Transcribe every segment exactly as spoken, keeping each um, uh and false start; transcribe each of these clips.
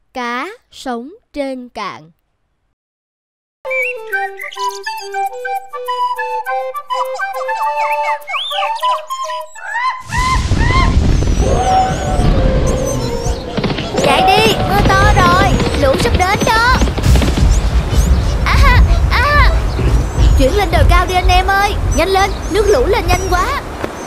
Cá sống trên cạn. Chạy đi, mưa to rồi, lũ sắp đến đó. À, à. Chuyển lên đồi cao đi anh em ơi, nhanh lên, nước lũ lên nhanh quá.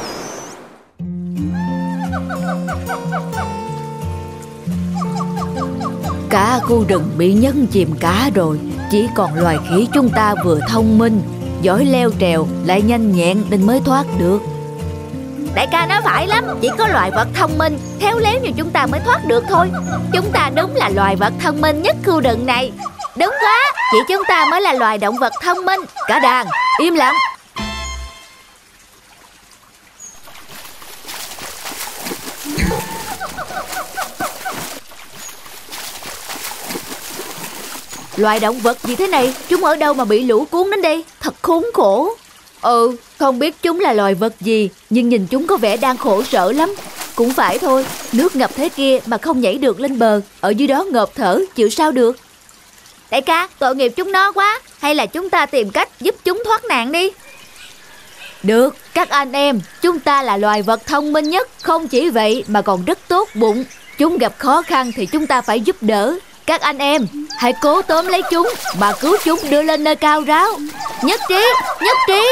Cả khu rừng bị nhấn chìm cả rồi. Chỉ còn loài khỉ chúng ta vừa thông minh, giỏi leo trèo, lại nhanh nhẹn nên mới thoát được. Đại ca nói phải lắm, chỉ có loài vật thông minh, khéo léo như chúng ta mới thoát được thôi. Chúng ta đúng là loài vật thông minh nhất khu rừng này. Đúng quá, chỉ chúng ta mới là loài động vật thông minh. Cả đàn, im lặng. Loài động vật gì thế này? Chúng ở đâu mà bị lũ cuốn đến đây? Thật khốn khổ. Ừ, không biết chúng là loài vật gì, nhưng nhìn chúng có vẻ đang khổ sở lắm. Cũng phải thôi, nước ngập thế kia mà không nhảy được lên bờ, ở dưới đó ngộp thở, chịu sao được. Đại ca, tội nghiệp chúng nó quá. Hay là chúng ta tìm cách giúp chúng thoát nạn đi. Được, các anh em, chúng ta là loài vật thông minh nhất. Không chỉ vậy mà còn rất tốt bụng. Chúng gặp khó khăn thì chúng ta phải giúp đỡ. Các anh em, hãy cố tóm lấy chúng và cứu chúng đưa lên nơi cao ráo. Nhất trí, nhất trí.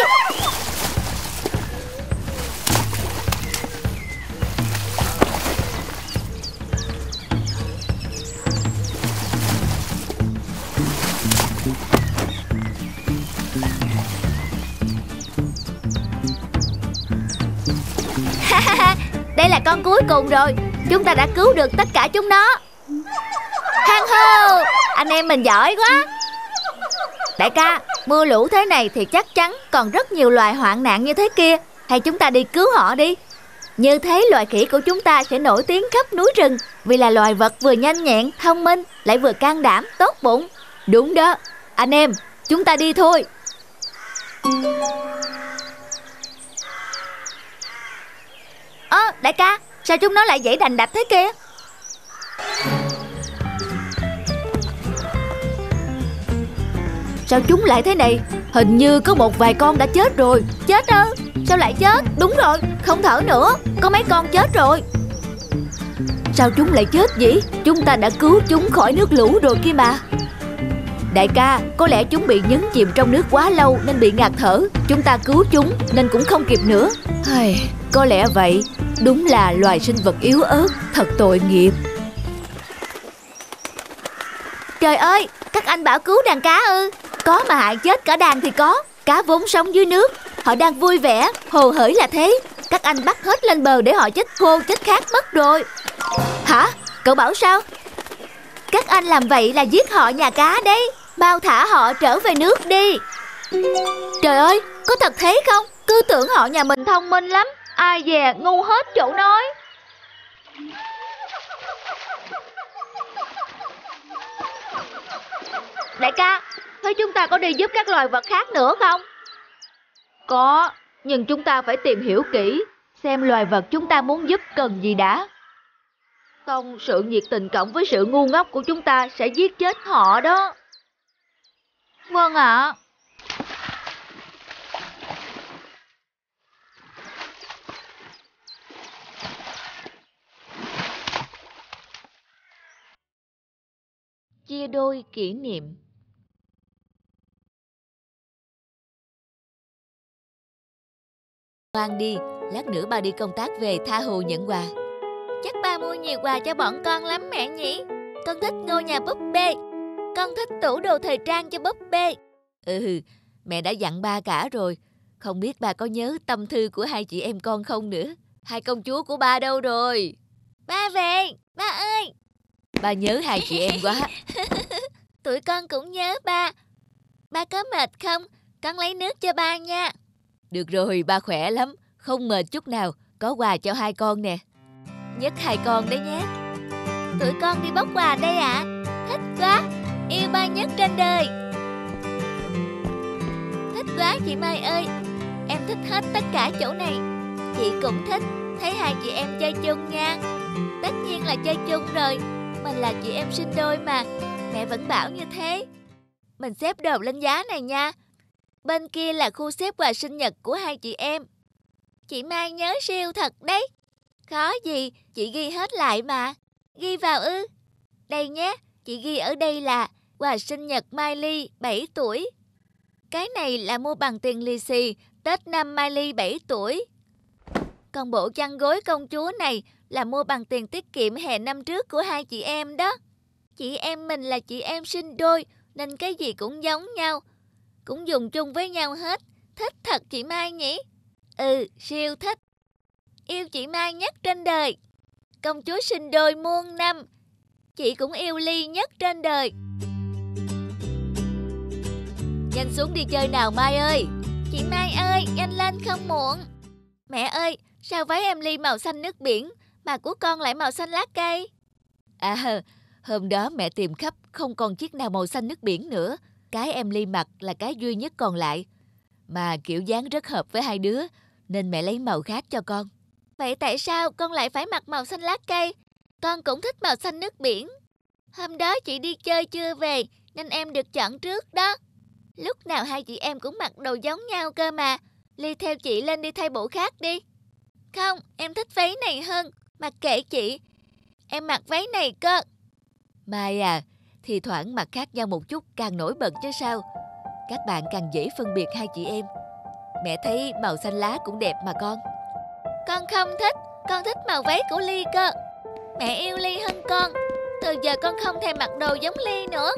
Đây là con cuối cùng rồi. Chúng ta đã cứu được tất cả chúng nó. Hang hô, anh em mình giỏi quá. Đại ca, mưa lũ thế này thì chắc chắn còn rất nhiều loài hoạn nạn như thế kia. Hay chúng ta đi cứu họ đi. Như thế loài khỉ của chúng ta sẽ nổi tiếng khắp núi rừng, vì là loài vật vừa nhanh nhẹn, thông minh, lại vừa can đảm, tốt bụng. Đúng đó, anh em, chúng ta đi thôi. Ơ, à, đại ca, sao chúng nó lại dãy đành đạch thế kia? Sao chúng lại thế này? Hình như có một vài con đã chết rồi. Chết ư? Sao lại chết? Đúng rồi, không thở nữa. Có mấy con chết rồi. Sao chúng lại chết vậy? Chúng ta đã cứu chúng khỏi nước lũ rồi kia mà. Đại ca, có lẽ chúng bị nhấn chìm trong nước quá lâu nên bị ngạt thở. Chúng ta cứu chúng nên cũng không kịp nữa. Có lẽ vậy. Đúng là loài sinh vật yếu ớt. Thật tội nghiệp. Trời ơi, các anh bảo cứu đàn cá ư? Có mà hại chết cả đàn thì có. Cá vốn sống dưới nước, họ đang vui vẻ, hồ hởi là thế. Các anh bắt hết lên bờ để họ chết khô, chết khát mất rồi. Hả? Cậu bảo sao? Các anh làm vậy là giết họ nhà cá đấy. Mau thả họ trở về nước đi. Trời ơi, có thật thế không? Cứ tưởng họ nhà mình thông minh lắm. Ai dè ngu hết chỗ nói. Đại ca, thế chúng ta có đi giúp các loài vật khác nữa không? Có, nhưng chúng ta phải tìm hiểu kỹ, xem loài vật chúng ta muốn giúp cần gì đã. Không, sự nhiệt tình cộng với sự ngu ngốc của chúng ta sẽ giết chết họ đó. Vâng ạ. Chia đôi kỷ niệm. Ngoan đi, lát nữa ba đi công tác về tha hồ nhận quà. Chắc ba mua nhiều quà cho bọn con lắm mẹ nhỉ. Con thích ngôi nhà búp bê. Con thích tủ đồ thời trang cho búp bê. Ừ, mẹ đã dặn ba cả rồi. Không biết ba có nhớ tâm thư của hai chị em con không nữa. Hai công chúa của ba đâu rồi? Ba về, ba ơi. Ba nhớ hai chị em quá. Tụi con cũng nhớ ba. Ba có mệt không? Con lấy nước cho ba nha. Được rồi, ba khỏe lắm. Không mệt chút nào. Có quà cho hai con nè. Nhất hai con đấy nhé. Tụi con đi bóc quà đây ạ. À? Thích quá. Yêu ba nhất trên đời. Thích quá chị Mai ơi. Em thích hết tất cả chỗ này. Chị cũng thích. Thấy hai chị em chơi chung nha. Tất nhiên là chơi chung rồi. Mình là chị em sinh đôi mà. Mẹ vẫn bảo như thế. Mình xếp đồ lên giá này nha. Bên kia là khu xếp quà sinh nhật của hai chị em. Chị Mai nhớ siêu thật đấy. Khó gì, chị ghi hết lại mà. Ghi vào ư? Đây nhé, chị ghi ở đây là quà sinh nhật Mai Ly bảy tuổi. Cái này là mua bằng tiền lì xì Tết năm Mai Ly bảy tuổi. Còn bộ chăn gối công chúa này là mua bằng tiền tiết kiệm hè năm trước của hai chị em đó. Chị em mình là chị em sinh đôi nên cái gì cũng giống nhau, cũng dùng chung với nhau hết. Thích thật chị Mai nhỉ? Ừ, siêu thích. Yêu chị Mai nhất trên đời. Công chúa sinh đôi muôn năm. Chị cũng yêu Ly nhất trên đời. Nhanh xuống đi chơi nào Mai ơi. Chị Mai ơi, nhanh lên không muộn. Mẹ ơi, sao váy em Ly màu xanh nước biển mà của con lại màu xanh lá cây? À, hôm đó mẹ tìm khắp không còn chiếc nào màu xanh nước biển nữa. Cái em Ly mặc là cái duy nhất còn lại. Mà kiểu dáng rất hợp với hai đứa nên mẹ lấy màu khác cho con. Vậy tại sao con lại phải mặc màu xanh lá cây? Con cũng thích màu xanh nước biển. Hôm đó chị đi chơi chưa về nên em được chọn trước đó. Lúc nào hai chị em cũng mặc đồ giống nhau cơ mà. Ly theo chị lên đi thay bộ khác đi. Không, em thích váy này hơn. Mặc kệ chị. Em mặc váy này cơ. Mai à, thì thoảng mặc khác nhau một chút càng nổi bật chứ sao. Các bạn càng dễ phân biệt hai chị em. Mẹ thấy màu xanh lá cũng đẹp mà con. Con không thích. Con thích màu váy của Ly cơ. Mẹ yêu Ly hơn con. Từ giờ con không thèm mặc đồ giống Ly nữa.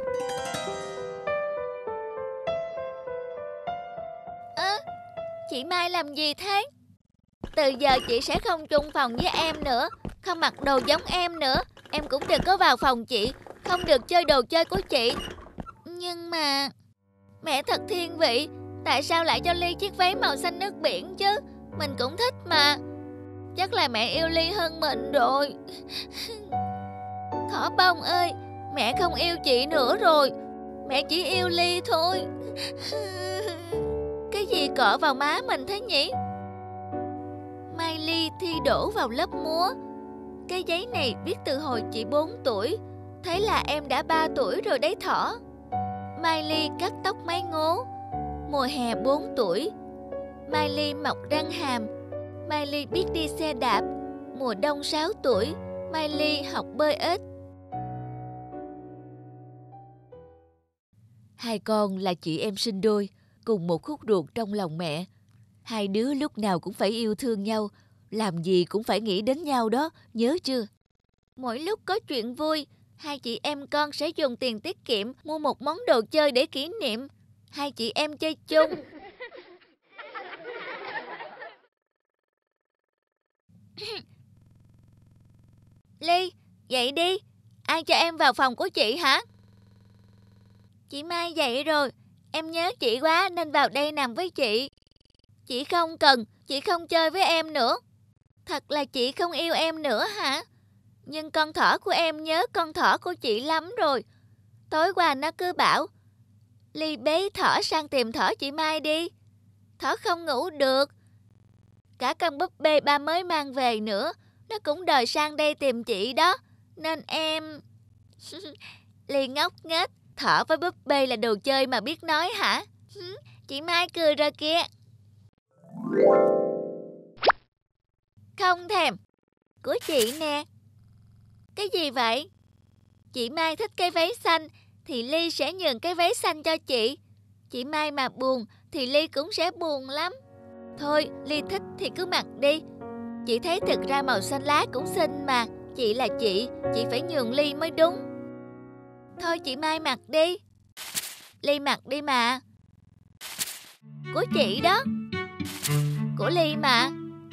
Ơ, à, chị Mai làm gì thế? Từ giờ chị sẽ không chung phòng với em nữa. Không mặc đồ giống em nữa. Em cũng đừng có vào phòng chị. Không được chơi đồ chơi của chị. Nhưng mà mẹ thật thiên vị. Tại sao lại cho Ly chiếc váy màu xanh nước biển chứ? Mình cũng thích mà. Chắc là mẹ yêu Ly hơn mình rồi. Thỏ bông ơi, mẹ không yêu chị nữa rồi. Mẹ chỉ yêu Ly thôi. Cái gì cọ vào má mình thế nhỉ? Mai Ly thi đỗ vào lớp múa. Cái giấy này viết từ hồi chị bốn tuổi. Thế là em đã ba tuổi rồi đấy Thỏ. Mai Ly cắt tóc mái ngố. Mùa hè bốn tuổi. Mai Ly mọc răng hàm. Mai Ly biết đi xe đạp. Mùa đông sáu tuổi. Mai Ly học bơi ếch. Hai con là chị em sinh đôi, cùng một khúc ruột trong lòng mẹ. Hai đứa lúc nào cũng phải yêu thương nhau, làm gì cũng phải nghĩ đến nhau đó, nhớ chưa? Mỗi lúc có chuyện vui, hai chị em con sẽ dùng tiền tiết kiệm mua một món đồ chơi để kỷ niệm. Hai chị em chơi chung. Ly, dậy đi. Ai cho em vào phòng của chị hả? Chị Mai dậy rồi. Em nhớ chị quá nên vào đây nằm với chị. Chị không cần, chị không chơi với em nữa. Thật là chị không yêu em nữa hả? Nhưng con thỏ của em nhớ con thỏ của chị lắm rồi. Tối qua nó cứ bảo Ly bế thỏ sang tìm thỏ chị Mai đi. Thỏ không ngủ được. Cả con búp bê ba mới mang về nữa, nó cũng đòi sang đây tìm chị đó. Nên em... Ly ngốc nghếch. Thỏ với búp bê là đồ chơi mà biết nói hả? Chị Mai cười rồi kìa. Không thèm. Của chị nè. Cái gì vậy? Chị Mai thích cái váy xanh thì Ly sẽ nhường cái váy xanh cho chị. Chị Mai mà buồn thì Ly cũng sẽ buồn lắm. Thôi, Ly thích thì cứ mặc đi. Chị thấy thực ra màu xanh lá cũng xinh mà. Chị là chị, chị phải nhường Ly mới đúng. Thôi chị Mai mặc đi. Ly mặc đi mà. Của chị đó. Của Ly mà.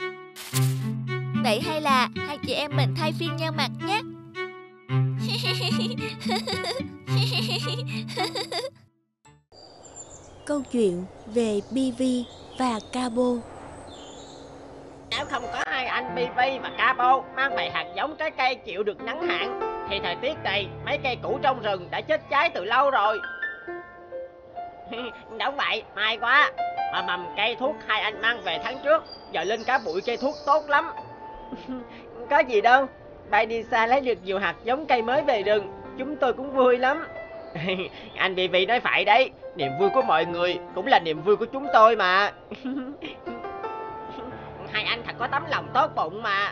Vậy hay là hai chị em mình thay phiên nhau mặc nhé. Câu chuyện về Bibi và Cabo. Nếu không có hai anh Bibi và Cabo mang về hạt giống trái cây chịu được nắng hạn, thì thời tiết này mấy cây củ trong rừng đã chết cháy từ lâu rồi. Đúng vậy, may quá. Mà mầm cây thuốc hai anh mang về tháng trước giờ lên cả bụi cây thuốc tốt lắm. Có gì đâu, bay đi xa lấy được nhiều hạt giống cây mới về rừng, chúng tôi cũng vui lắm. Anh Bì Bì nói phải đấy, niềm vui của mọi người cũng là niềm vui của chúng tôi mà. Hai anh thật có tấm lòng tốt bụng mà.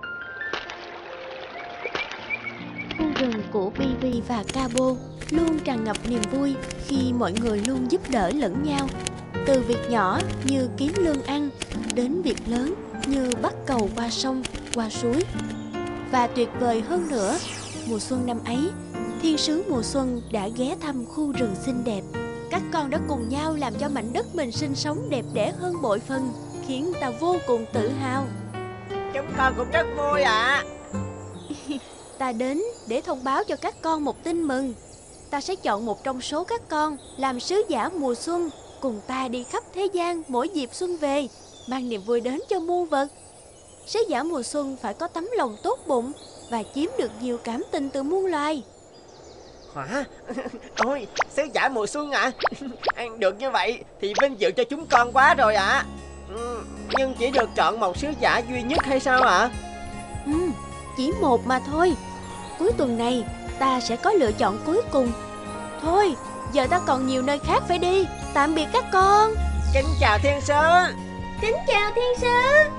Khu rừng của Bì Bì và Cabo luôn tràn ngập niềm vui khi mọi người luôn giúp đỡ lẫn nhau. Từ việc nhỏ như kiếm lương ăn đến việc lớn như bắt cầu qua sông, qua suối. Và tuyệt vời hơn nữa, mùa xuân năm ấy, thiên sứ mùa xuân đã ghé thăm khu rừng xinh đẹp. Các con đã cùng nhau làm cho mảnh đất mình sinh sống đẹp đẽ hơn bội phần, khiến ta vô cùng tự hào. Chúng con cũng rất vui ạ. Ta đến để thông báo cho các con một tin mừng. Ta sẽ chọn một trong số các con làm sứ giả mùa xuân, cùng ta đi khắp thế gian mỗi dịp xuân về, mang niềm vui đến cho muôn vật. Sứ giả mùa xuân phải có tấm lòng tốt bụng và chiếm được nhiều cảm tình từ muôn loài. Hả? Ôi, sứ giả mùa xuân ạ? À? Được như vậy thì vinh dự cho chúng con quá rồi ạ. À. Ừ, nhưng chỉ được chọn một sứ giả duy nhất hay sao ạ? À? Ừ, chỉ một mà thôi. Cuối tuần này ta sẽ có lựa chọn cuối cùng. Thôi, giờ ta còn nhiều nơi khác phải đi. Tạm biệt các con. Kính chào thiên sứ. Kính chào thiên sứ.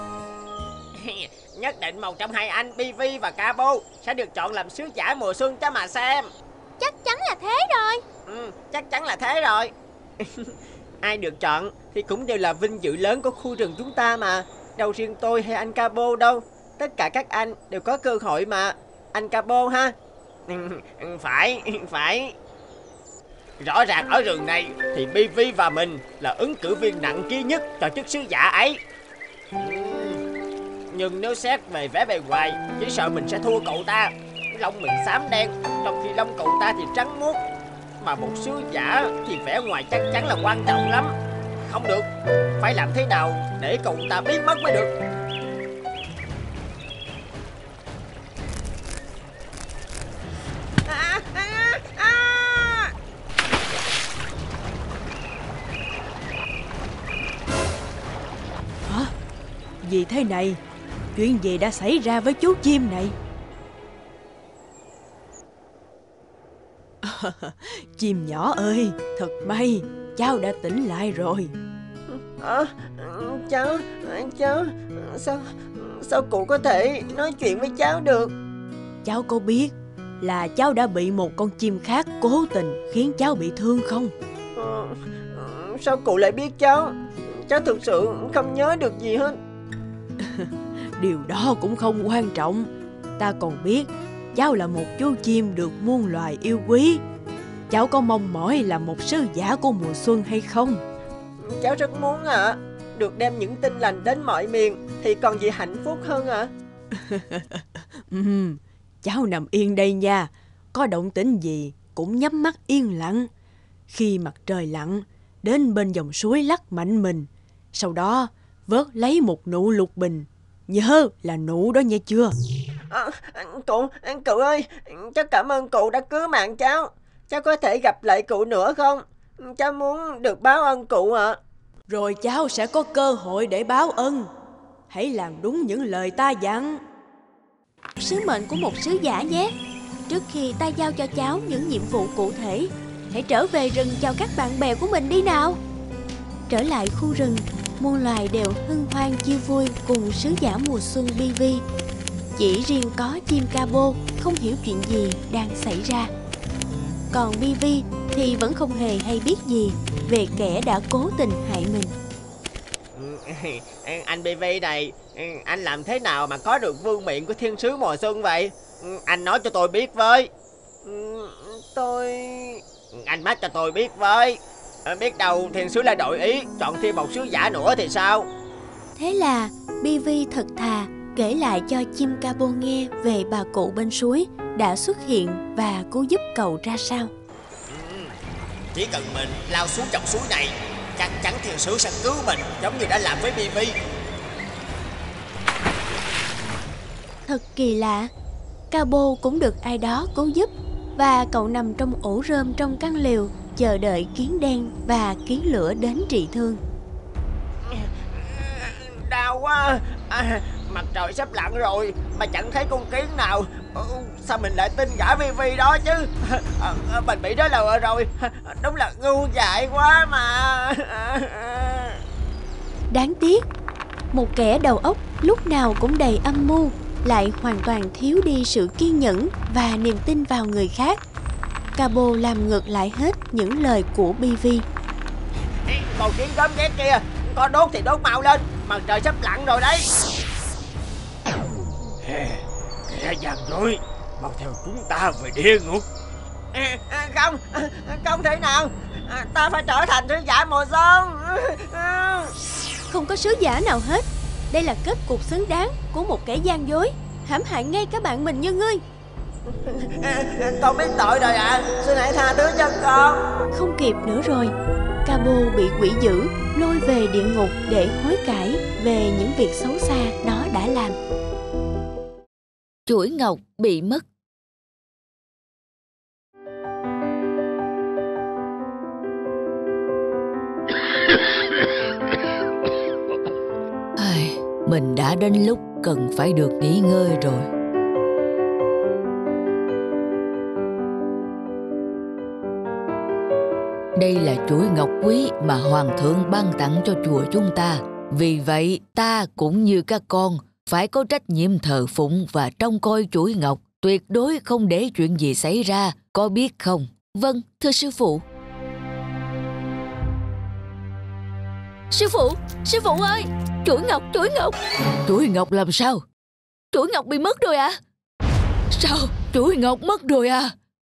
Nhất định một trong hai anh Bì Bì và Cabo sẽ được chọn làm sứ giả mùa xuân cho mà xem. Chắc chắn là thế rồi. Ừ, chắc chắn là thế rồi. Ai được chọn thì cũng đều là vinh dự lớn của khu rừng chúng ta mà. Đâu riêng tôi hay anh Cabo đâu. Tất cả các anh đều có cơ hội mà. Anh Cabo ha. Phải, phải. Rõ ràng ở rừng này thì Bì Bì và mình là ứng cử viên nặng ký nhất cho chức sứ giả ấy. Nhưng nếu xét về vẻ bề ngoài, chỉ sợ mình sẽ thua cậu ta. Lông mình xám đen, trong khi lông cậu ta thì trắng muốt. Mà một sứ giả thì vẻ ngoài chắc chắn là quan trọng lắm. Không được, phải làm thế nào để cậu ta biến mất mới được. À, à, à. Hả? Gì thế này? Chuyện gì đã xảy ra với chú chim này? Chim nhỏ ơi, thật may, cháu đã tỉnh lại rồi. À, cháu, cháu, sao, sao cụ có thể nói chuyện với cháu được? Cháu có biết là cháu đã bị một con chim khác cố tình khiến cháu bị thương không? À, sao cụ lại biết cháu? Cháu thực sự không nhớ được gì hết. Điều đó cũng không quan trọng. Ta còn biết cháu là một chú chim được muôn loài yêu quý. Cháu có mong mỏi là một sứ giả của mùa xuân hay không? Cháu rất muốn ạ. À. Được đem những tin lành đến mọi miền thì còn gì hạnh phúc hơn ạ. À? uhm, cháu nằm yên đây nha. Có động tĩnh gì cũng nhắm mắt yên lặng. Khi mặt trời lặn, đến bên dòng suối lắc mạnh mình. Sau đó vớt lấy một nụ lục bình. Nhớ là nụ đó nghe chưa? À, cụ, cụ ơi, cháu cảm ơn cụ đã cứu mạng cháu. Cháu có thể gặp lại cụ nữa không? Cháu muốn được báo ơn cụ ạ. À. Rồi cháu sẽ có cơ hội để báo ơn. Hãy làm đúng những lời ta dặn. Sứ mệnh của một sứ giả nhé. Trước khi ta giao cho cháu những nhiệm vụ cụ thể, hãy trở về rừng chào các bạn bè của mình đi nào. Trở lại khu rừng, muôn loài đều hân hoan chia vui cùng sứ giả mùa xuân Bì Bì. Chỉ riêng có chim Cabo không hiểu chuyện gì đang xảy ra. Còn Bì Bì thì vẫn không hề hay biết gì về kẻ đã cố tình hại mình. Anh Bì Bì này, anh làm thế nào mà có được vương miện của thiên sứ mùa xuân vậy? Anh nói cho tôi biết với. Tôi... Anh bắt cho tôi biết với. Biết đâu thiên sứ lại đổi ý, chọn thêm một sứ giả nữa thì sao? Thế là Bì Bì thật thà kể lại cho chim Cabo nghe về bà cụ bên suối đã xuất hiện và cứu giúp cậu ra sao. Ừ, chỉ cần mình lao xuống dòng suối này, chắc chắn thiên sứ sẽ cứu mình giống như đã làm với Bì Bì. Thật kỳ lạ, Cabo cũng được ai đó cứu giúp và cậu nằm trong ổ rơm trong căn lều chờ đợi kiến đen và kiến lửa đến trị thương. Đau quá à, Mặt trời sắp lặn rồi mà chẳng thấy con kiến nào. Sao mình lại tin gã Vi Vi đó chứ? Mình bị đó lừa rồi. Đúng là ngu dại quá mà. Đáng tiếc, một kẻ đầu óc lúc nào cũng đầy âm mưu lại hoàn toàn thiếu đi sự kiên nhẫn và niềm tin vào người khác. Cabo làm ngược lại hết những lời của Bi Vi. Con kiến gớm ghét kia, có đốt thì đốt mau lên, mặt trời sắp lặn rồi đấy. Kẻ gian dối, mau theo chúng ta về địa ngục. À, à, không, à, không thể nào, à, ta phải trở thành sứ giả mùa xuân. À. Không có sứ giả nào hết. Đây là kết cục xứng đáng của một kẻ gian dối, hãm hại ngay cả bạn mình như ngươi. À, con biết tội rồi ạ, à. Xin hãy tha thứ cho con. Không kịp nữa rồi. Cabo bị quỷ dữ lôi về địa ngục để hối cải về những việc xấu xa nó đã làm. Chuỗi ngọc bị mất. Ai, mình đã đến lúc cần phải được nghỉ ngơi rồi. Đây là chuỗi ngọc quý mà Hoàng thượng ban tặng cho chùa chúng ta. Vì vậy, ta cũng như các con phải có trách nhiệm thờ phụng và trông coi chuỗi ngọc, tuyệt đối không để chuyện gì xảy ra, có biết không? Vâng, thưa sư phụ. Sư phụ, sư phụ ơi, chuỗi ngọc, chuỗi ngọc. Chuỗi ngọc làm sao? Chuỗi ngọc bị mất rồi à? Sao? Chuỗi ngọc mất rồi à?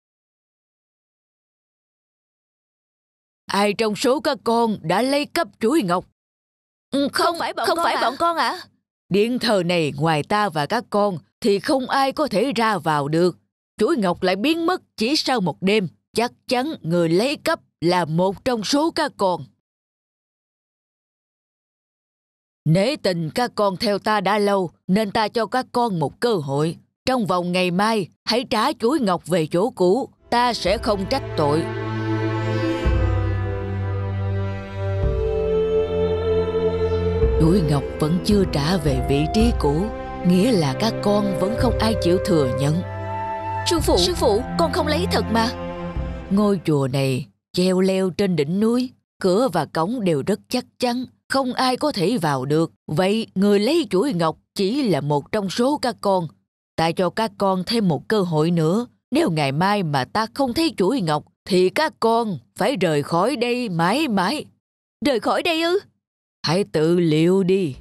Ai trong số các con đã lấy cắp chuỗi ngọc? Ừ, không, không phải bọn không con phải à? bọn con ạ. À? Điện thờ này ngoài ta và các con thì không ai có thể ra vào được. Chuỗi ngọc lại biến mất chỉ sau một đêm. Chắc chắn người lấy cắp là một trong số các con. Nể tình các con theo ta đã lâu nên ta cho các con một cơ hội. Trong vòng ngày mai hãy trả chuỗi ngọc về chỗ cũ. Ta sẽ không trách tội. Chuỗi ngọc vẫn chưa trả về vị trí cũ, nghĩa là các con vẫn không ai chịu thừa nhận. Sư phụ, sư phụ, con không lấy thật mà. Ngôi chùa này treo leo trên đỉnh núi, cửa và cổng đều rất chắc chắn, không ai có thể vào được. Vậy người lấy chuỗi ngọc chỉ là một trong số các con. Ta cho các con thêm một cơ hội nữa. Nếu ngày mai mà ta không thấy chuỗi ngọc thì các con phải rời khỏi đây mãi mãi. Rời khỏi đây ư? Hãy tự liệu đi.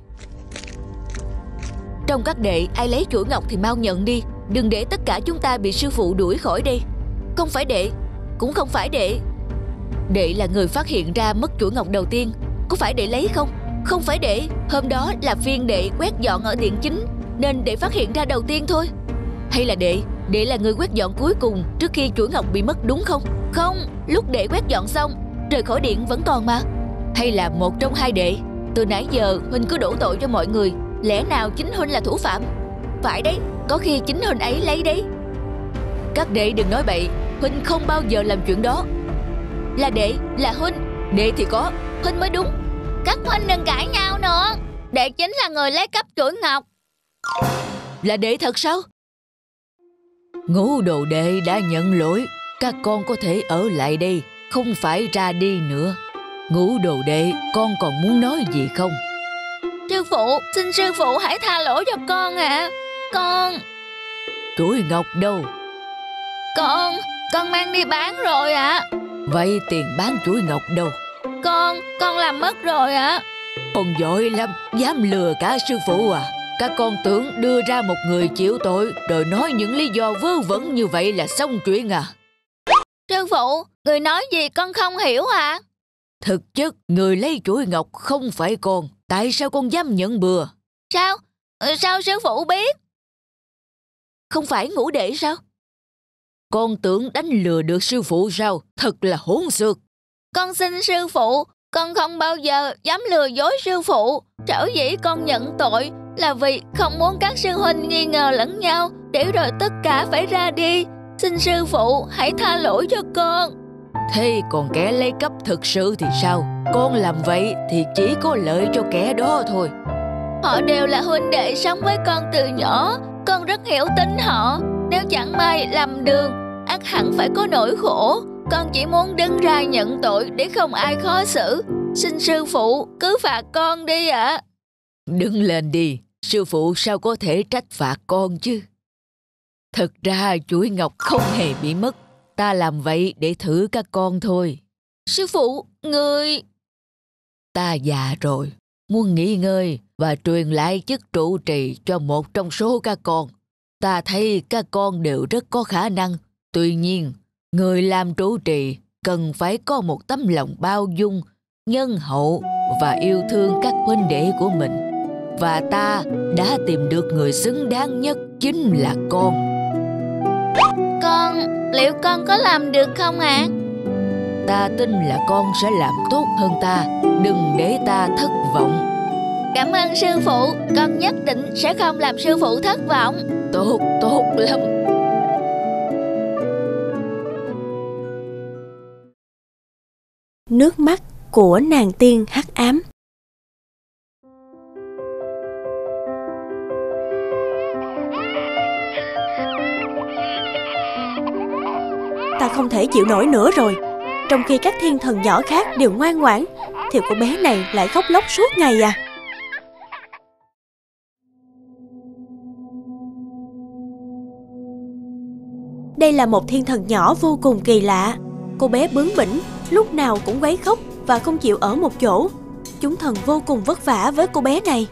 Trong các đệ ai lấy chuỗi ngọc thì mau nhận đi. Đừng để tất cả chúng ta bị sư phụ đuổi khỏi đây. Không phải đệ, cũng không phải đệ. Đệ là người phát hiện ra mất chuỗi ngọc đầu tiên. Có phải đệ lấy không? Không phải đệ. Hôm đó là phiên đệ quét dọn ở điện chính nên đệ phát hiện ra đầu tiên thôi. Hay là đệ, đệ là người quét dọn cuối cùng trước khi chuỗi ngọc bị mất đúng không? Không, lúc đệ quét dọn xong rời khỏi điện vẫn còn mà. Hay là một trong hai đệ? Từ nãy giờ Huynh cứ đổ tội cho mọi người. Lẽ nào chính Huynh là thủ phạm? Phải đấy, có khi chính Huynh ấy lấy đấy. Các đệ đừng nói bậy. Huynh không bao giờ làm chuyện đó. Là đệ, là Huynh. Đệ thì có, Huynh mới đúng. Các Huynh đừng cãi nhau nữa. Đệ chính là người lấy cắp chuỗi ngọc. Là đệ thật sao? Ngũ đồ đệ đã nhận lỗi. Các con có thể ở lại đây, không phải ra đi nữa. Ngũ đồ đệ, con còn muốn nói gì không? Sư phụ, xin sư phụ hãy tha lỗi cho con ạ. À. Con... Chuỗi ngọc đâu? Con, con mang đi bán rồi ạ. À. Vậy tiền bán chuỗi ngọc đâu? Con, con làm mất rồi ạ. À. Con giỏi lắm, dám lừa cả sư phụ à? Các con tưởng đưa ra một người chịu tội rồi nói những lý do vớ vẩn như vậy là xong chuyện à? Sư phụ, người nói gì con không hiểu à? Thực chất người lấy chuỗi ngọc không phải con. Tại sao con dám nhận bừa? Sao? Sao sư phụ biết? Không phải ngũ đệ sao? Con tưởng đánh lừa được sư phụ sao? Thật là hỗn xược. Con xin sư phụ, con không bao giờ dám lừa dối sư phụ. Sở dĩ con nhận tội là vì không muốn các sư huynh nghi ngờ lẫn nhau, để rồi tất cả phải ra đi. Xin sư phụ hãy tha lỗi cho con. Thế còn kẻ lấy cắp thực sự thì sao? Con làm vậy thì chỉ có lợi cho kẻ đó thôi. Họ đều là huynh đệ sống với con từ nhỏ. Con rất hiểu tính họ. Nếu chẳng may lầm đường, ắt hẳn phải có nỗi khổ. Con chỉ muốn đứng ra nhận tội để không ai khó xử. Xin sư phụ cứ phạt con đi ạ. À. Đứng lên đi, sư phụ sao có thể trách phạt con chứ. Thật ra chuỗi ngọc không hề bị mất. Ta làm vậy để thử các con thôi. Sư phụ, người... Ta già rồi, muốn nghỉ ngơi và truyền lại chức trụ trì cho một trong số các con. Ta thấy các con đều rất có khả năng. Tuy nhiên, người làm trụ trì cần phải có một tấm lòng bao dung, nhân hậu và yêu thương các huynh đệ của mình. Và ta đã tìm được người xứng đáng nhất chính là con. Con, liệu con có làm được không ạ? À? Ta tin là con sẽ làm tốt hơn ta. Đừng để ta thất vọng. Cảm ơn sư phụ. Con nhất định sẽ không làm sư phụ thất vọng. Tốt, tốt lắm. Nước mắt của nàng tiên hắc ám. Ta không thể chịu nổi nữa rồi. Trong khi các thiên thần nhỏ khác đều ngoan ngoãn, thì cô bé này lại khóc lóc suốt ngày à. Đây là một thiên thần nhỏ vô cùng kỳ lạ. Cô bé bướng bỉnh, lúc nào cũng quấy khóc và không chịu ở một chỗ. Chúng thần vô cùng vất vả với cô bé này.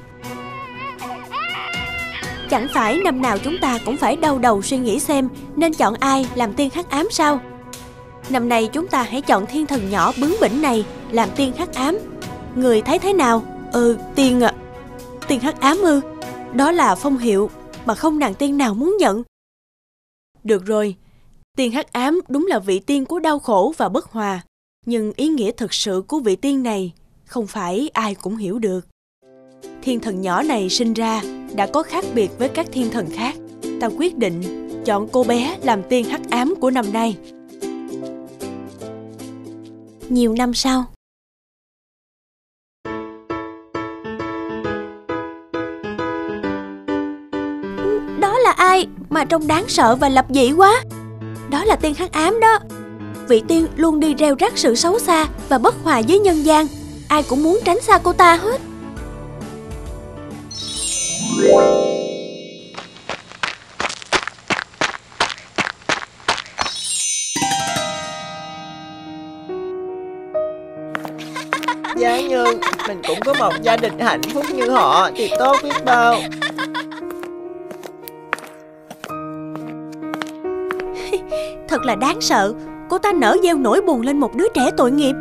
Chẳng phải năm nào chúng ta cũng phải đau đầu suy nghĩ xem nên chọn ai làm tiên hắc ám sao? Năm nay chúng ta hãy chọn thiên thần nhỏ bướng bỉnh này làm tiên hắc ám. Người thấy thế nào? Ừ, tiên ạ. À. Tiên hắc ám ư? Đó là phong hiệu mà không nàng tiên nào muốn nhận. Được rồi, tiên hắc ám đúng là vị tiên của đau khổ và bất hòa. Nhưng ý nghĩa thực sự của vị tiên này không phải ai cũng hiểu được. Thiên thần nhỏ này sinh ra đã có khác biệt với các thiên thần khác. Ta quyết định chọn cô bé làm tiên hắc ám của năm nay. Nhiều năm sau. Đó là ai mà trông đáng sợ và lập dị quá? Đó là tiên hắc ám đó. Vị tiên luôn đi rêu rắc sự xấu xa và bất hòa với nhân gian. Ai cũng muốn tránh xa cô ta hết. Giá như mình cũng có một gia đình hạnh phúc như họ thì tốt biết bao. Thật là đáng sợ. Cô ta nỡ gieo nỗi buồn lên một đứa trẻ tội nghiệp.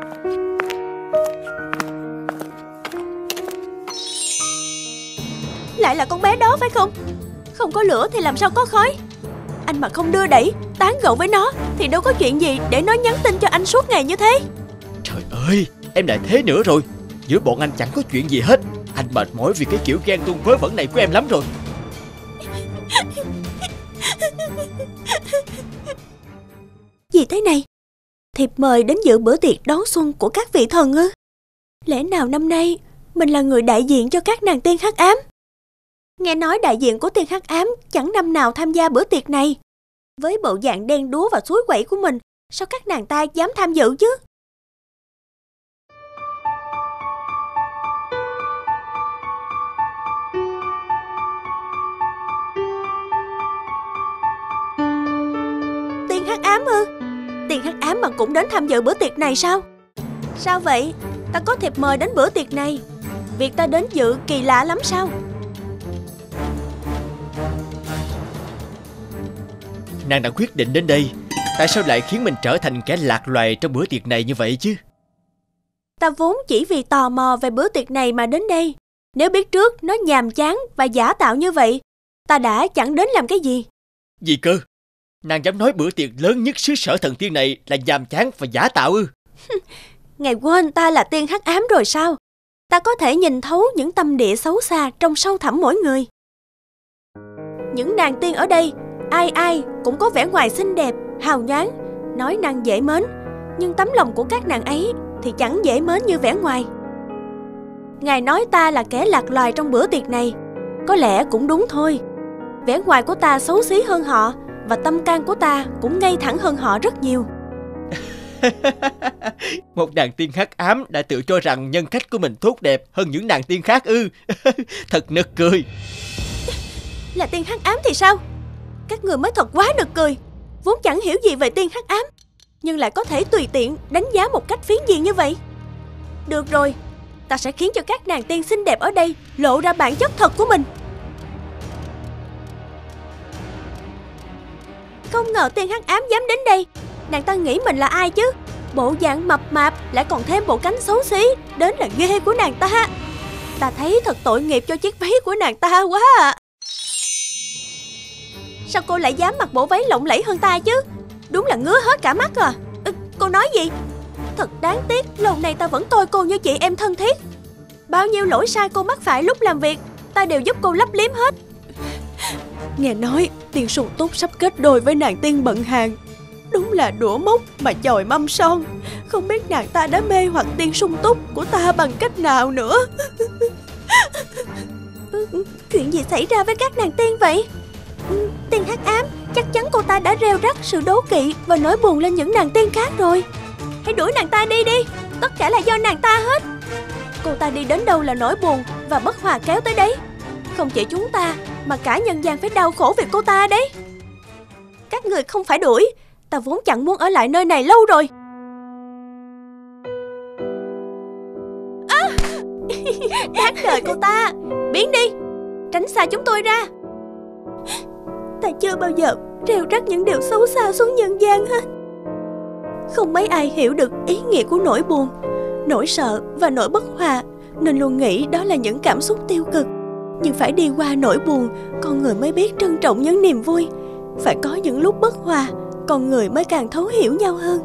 Lại là con bé đó phải không? Không có lửa thì làm sao có khói? Anh mà không đưa đẩy, tán gẫu với nó thì đâu có chuyện gì để nó nhắn tin cho anh suốt ngày như thế. Trời ơi, em lại thế nữa rồi. Giữa bọn anh chẳng có chuyện gì hết. Anh mệt mỏi vì cái kiểu ghen tuông vớ vẩn này của em lắm rồi. Gì thế này? Thiệp mời đến dự bữa tiệc đón xuân của các vị thần ư? Lẽ nào năm nay mình là người đại diện cho các nàng tiên hắc ám? Nghe nói đại diện của tiên hắc ám chẳng năm nào tham gia bữa tiệc này. Với bộ dạng đen đúa và suối quẩy của mình, sao các nàng ta dám tham dự chứ? Tiên hắc ám ư? Tiên hắc ám mà cũng đến tham dự bữa tiệc này sao? Sao vậy? Ta có thiệp mời đến bữa tiệc này. Việc ta đến dự kỳ lạ lắm sao? Nàng đã quyết định đến đây, tại sao lại khiến mình trở thành kẻ lạc loài trong bữa tiệc này như vậy chứ? Ta vốn chỉ vì tò mò về bữa tiệc này mà đến đây. Nếu biết trước nó nhàm chán và giả tạo như vậy, ta đã chẳng đến làm cái gì. Gì cơ? Nàng dám nói bữa tiệc lớn nhất xứ sở thần tiên này là nhàm chán và giả tạo ư? Ngài quên ta là tiên hắc ám rồi sao? Ta có thể nhìn thấu những tâm địa xấu xa trong sâu thẳm mỗi người. Những nàng tiên ở đây, ai ai cũng có vẻ ngoài xinh đẹp, hào nhoáng, nói năng dễ mến. Nhưng tấm lòng của các nàng ấy thì chẳng dễ mến như vẻ ngoài. ngài nói ta là kẻ lạc loài trong bữa tiệc này. Có lẽ cũng đúng thôi. Vẻ ngoài của ta xấu xí hơn họ, và tâm can của ta cũng ngay thẳng hơn họ rất nhiều. Một nàng tiên hắc ám đã tự cho rằng nhân cách của mình tốt đẹp hơn những nàng tiên khác ư? Thật nực cười. Là tiên hắc ám thì sao? Các người mới thật quá nực cười. Vốn chẳng hiểu gì về tiên hắc ám, nhưng lại có thể tùy tiện đánh giá một cách phiến diện như vậy. Được rồi, ta sẽ khiến cho các nàng tiên xinh đẹp ở đây lộ ra bản chất thật của mình. Không ngờ tiên hắc ám dám đến đây. Nàng ta nghĩ mình là ai chứ? Bộ dạng mập mạp, lại còn thêm bộ cánh xấu xí, đến là ghê của nàng ta. Ta thấy thật tội nghiệp cho chiếc váy của nàng ta quá à. Sao cô lại dám mặc bộ váy lộng lẫy hơn ta chứ? Đúng là ngứa hết cả mắt à. Ừ, cô nói gì? Thật đáng tiếc, lâu nay ta vẫn coi cô như chị em thân thiết. Bao nhiêu lỗi sai cô mắc phải lúc làm việc, ta đều giúp cô lấp liếm hết. Nghe nói tiên sùng túc sắp kết đôi với nàng tiên bận hàng. Đúng là đũa mốc mà chồi mâm son. Không biết nàng ta đã mê hoặc tiên sung túc của ta bằng cách nào nữa. Chuyện gì xảy ra với các nàng tiên vậy? Tiên hắc ám, chắc chắn cô ta đã rêu rắc sự đố kỵ và nỗi buồn lên những nàng tiên khác rồi. Hãy đuổi nàng ta đi đi. Tất cả là do nàng ta hết. Cô ta đi đến đâu là nỗi buồn và bất hòa kéo tới đấy. Không chỉ chúng ta mà cả nhân gian phải đau khổ vì cô ta đấy. Các người không phải đuổi. Ta vốn chẳng muốn ở lại nơi này lâu rồi. À! Đáng đời cô ta. Biến đi. Tránh xa chúng tôi ra. Ta chưa bao giờ rêu rắc những điều xấu xa xuống nhân gian hết. Không mấy ai hiểu được ý nghĩa của nỗi buồn, nỗi sợ và nỗi bất hòa, nên luôn nghĩ đó là những cảm xúc tiêu cực. Nhưng phải đi qua nỗi buồn, con người mới biết trân trọng những niềm vui. Phải có những lúc bất hòa, con người mới càng thấu hiểu nhau hơn.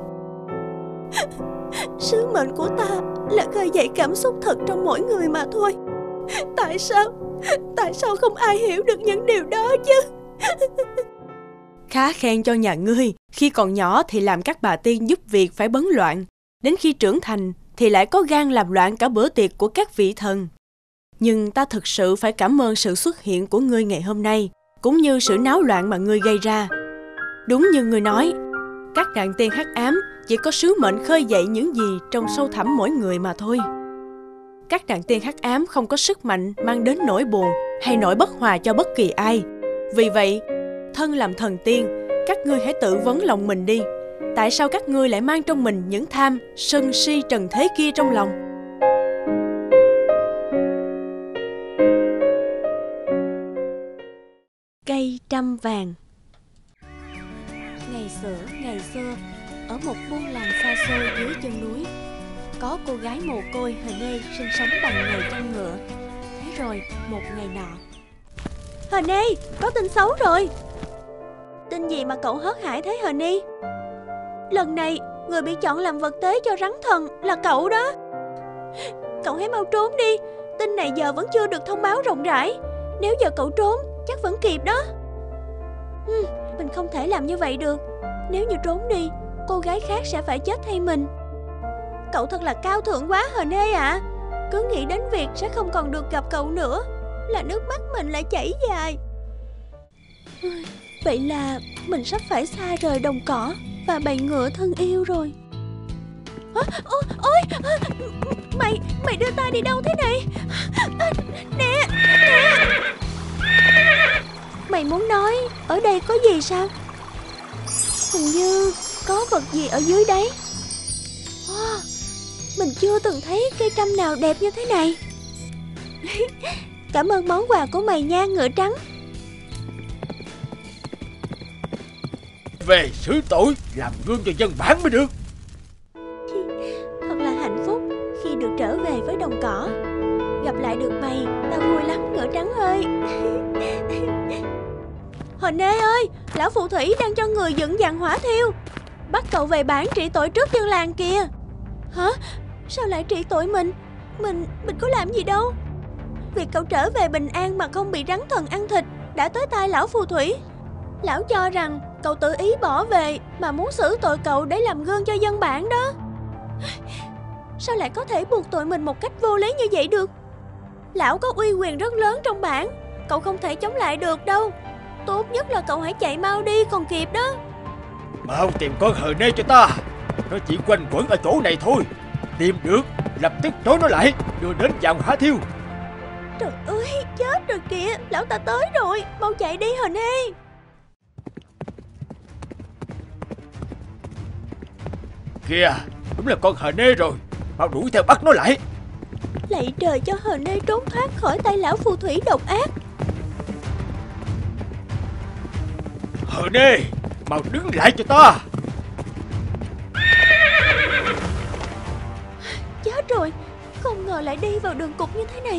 Sứ mệnh của ta là khơi dậy cảm xúc thật trong mỗi người mà thôi. Tại sao Tại sao không ai hiểu được những điều đó chứ? Khá khen cho nhà ngươi. Khi còn nhỏ thì làm các bà tiên giúp việc phải bấn loạn. Đến khi trưởng thành thì lại có gan làm loạn cả bữa tiệc của các vị thần. Nhưng ta thực sự phải cảm ơn sự xuất hiện của ngươi ngày hôm nay, cũng như sự náo loạn mà ngươi gây ra. Đúng như ngươi nói, các nàng tiên hắc ám chỉ có sứ mệnh khơi dậy những gì trong sâu thẳm mỗi người mà thôi. Các nàng tiên hắc ám không có sức mạnh mang đến nỗi buồn hay nỗi bất hòa cho bất kỳ ai. Vì vậy, thân làm thần tiên, các ngươi hãy tự vấn lòng mình đi. Tại sao các ngươi lại mang trong mình những tham, sân si trần thế kia trong lòng? Cây trăm vàng. Ngày xưa, ngày xưa, ở một buôn làng xa xôi dưới chân núi, có cô gái mồ côi Hờ Nê sinh sống bằng nghề chăn ngựa. Thế rồi, một ngày nọ, Hờ Nê, có tin xấu rồi. Tin gì mà cậu hớt hải thế Hờ Nê? Lần này, người bị chọn làm vật tế cho rắn thần là cậu đó. Cậu hãy mau trốn đi. Tin này giờ vẫn chưa được thông báo rộng rãi. Nếu giờ cậu trốn, chắc vẫn kịp đó. ừ, Mình không thể làm như vậy được. Nếu như trốn đi, cô gái khác sẽ phải chết thay mình. Cậu thật là cao thượng quá Hờ Nê ạ. à. Cứ nghĩ đến việc sẽ không còn được gặp cậu nữa là nước mắt mình lại chảy dài. Vậy là mình sắp phải xa rời đồng cỏ và bầy ngựa thân yêu rồi. à, Ôi, ôi à, Mày, mày đưa ta đi đâu thế này? à, Nè, nè Mày muốn nói ở đây có gì sao? Hình như có vật gì ở dưới đấy. Wow, mình chưa từng thấy cây trăm nào đẹp như thế này. Cảm ơn món quà của mày nha ngựa trắng. Về xử tội, làm gương cho dân bản mới được. Thật là hạnh phúc khi được trở về với đồng cỏ. Gặp lại được mày, tao vui lắm ngựa trắng ơi. Hờ Nê ơi, lão phù thủy đang cho người dựng dàn hỏa thiêu. Bắt cậu về bản trị tội trước dân làng kìa. Hả? Sao lại trị tội mình? Mình, mình có làm gì đâu. Việc cậu trở về bình an mà không bị rắn thần ăn thịt đã tới tai lão phù thủy. Lão cho rằng cậu tự ý bỏ về mà muốn xử tội cậu để làm gương cho dân bản đó. Sao lại có thể buộc tội mình một cách vô lý như vậy được? Lão có uy quyền rất lớn trong bản, cậu không thể chống lại được đâu. Tốt nhất là cậu hãy chạy mau đi còn kịp đó. Mau tìm con hờ nê cho ta. Nó chỉ quanh quẩn ở chỗ này thôi. Tìm được lập tức trói nó lại, đưa đến giàn hỏa thiêu. Trời ơi, chết rồi kìa, lão ta tới rồi, mau chạy đi hờ nê. Kìa, đúng là con hờ nê rồi. Mau đuổi theo bắt nó lại. Lạy trời cho hờ nê trốn thoát khỏi tay lão phù thủy độc ác. Hờ nê, mau đứng lại cho ta. Chết rồi, không ngờ lại đi vào đường cụt như thế này.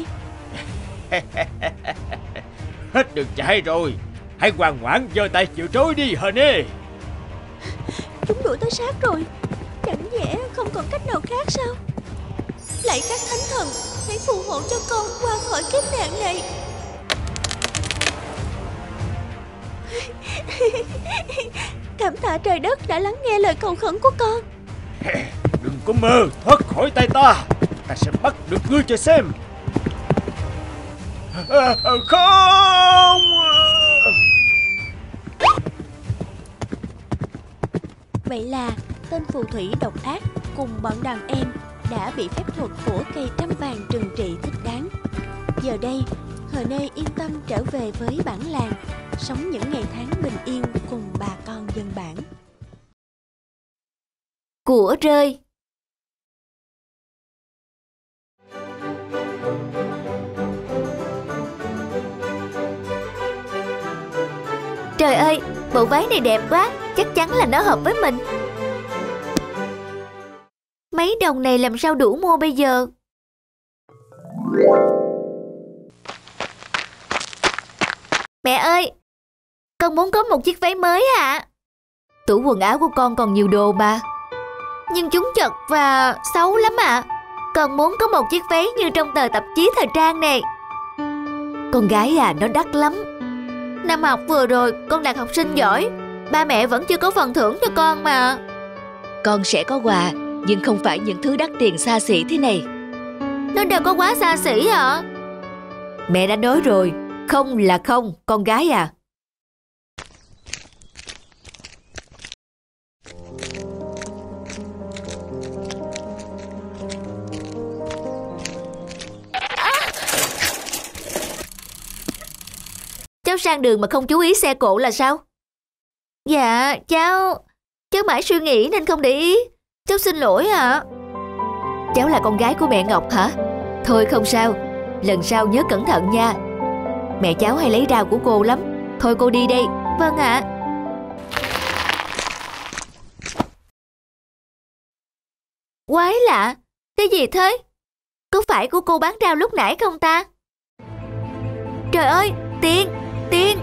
Hết đường chạy rồi. Hãy ngoan ngoãn giơ tay chịu trói đi hờ nê. Chúng đuổi tới sát rồi, chẳng nhẽ không còn cách nào khác sao? Lạy các thánh thần, hãy phù hộ cho con qua khỏi kiếp nạn này. Cảm tạ trời đất đã lắng nghe lời cầu khẩn của con. Đừng có mơ thoát khỏi tay ta. Ta sẽ bắt được ngươi cho xem. À, không. Vậy là tên phù thủy độc ác cùng bọn đàn em đã bị phép thuật của cây trăm vàng trừng trị thích đáng. Giờ đây, hờ nê yên tâm trở về với bản làng, sống những ngày tháng bình yên cùng bà con dân bản. Của rơi. Trời ơi, bộ váy này đẹp quá, chắc chắn là nó hợp với mình. Mấy đồng này làm sao đủ mua bây giờ? Mẹ ơi, con muốn có một chiếc váy mới ạ. À? Tủ quần áo của con còn nhiều đồ mà. Nhưng chúng chật và xấu lắm ạ. À. Con muốn có một chiếc váy như trong tờ tạp chí thời trang này. Con gái à, nó đắt lắm. Năm học vừa rồi con đạt học sinh giỏi, ba mẹ vẫn chưa có phần thưởng cho con mà. Con sẽ có quà, nhưng không phải những thứ đắt tiền xa xỉ thế này. Nó đâu có quá xa xỉ hả? Mẹ đã nói rồi, không là không, con gái à. Cháu sang đường mà không chú ý xe cộ là sao? Dạ, cháu... Cháu mãi suy nghĩ nên không để ý. Cháu xin lỗi ạ. À. Cháu là con gái của mẹ Ngọc hả? Thôi không sao, lần sau nhớ cẩn thận nha. Mẹ cháu hay lấy rau của cô lắm. Thôi cô đi đây. Vâng ạ. À. Quái lạ, cái gì thế? Có phải của cô bán rau lúc nãy không ta? Trời ơi, tiền, tiền.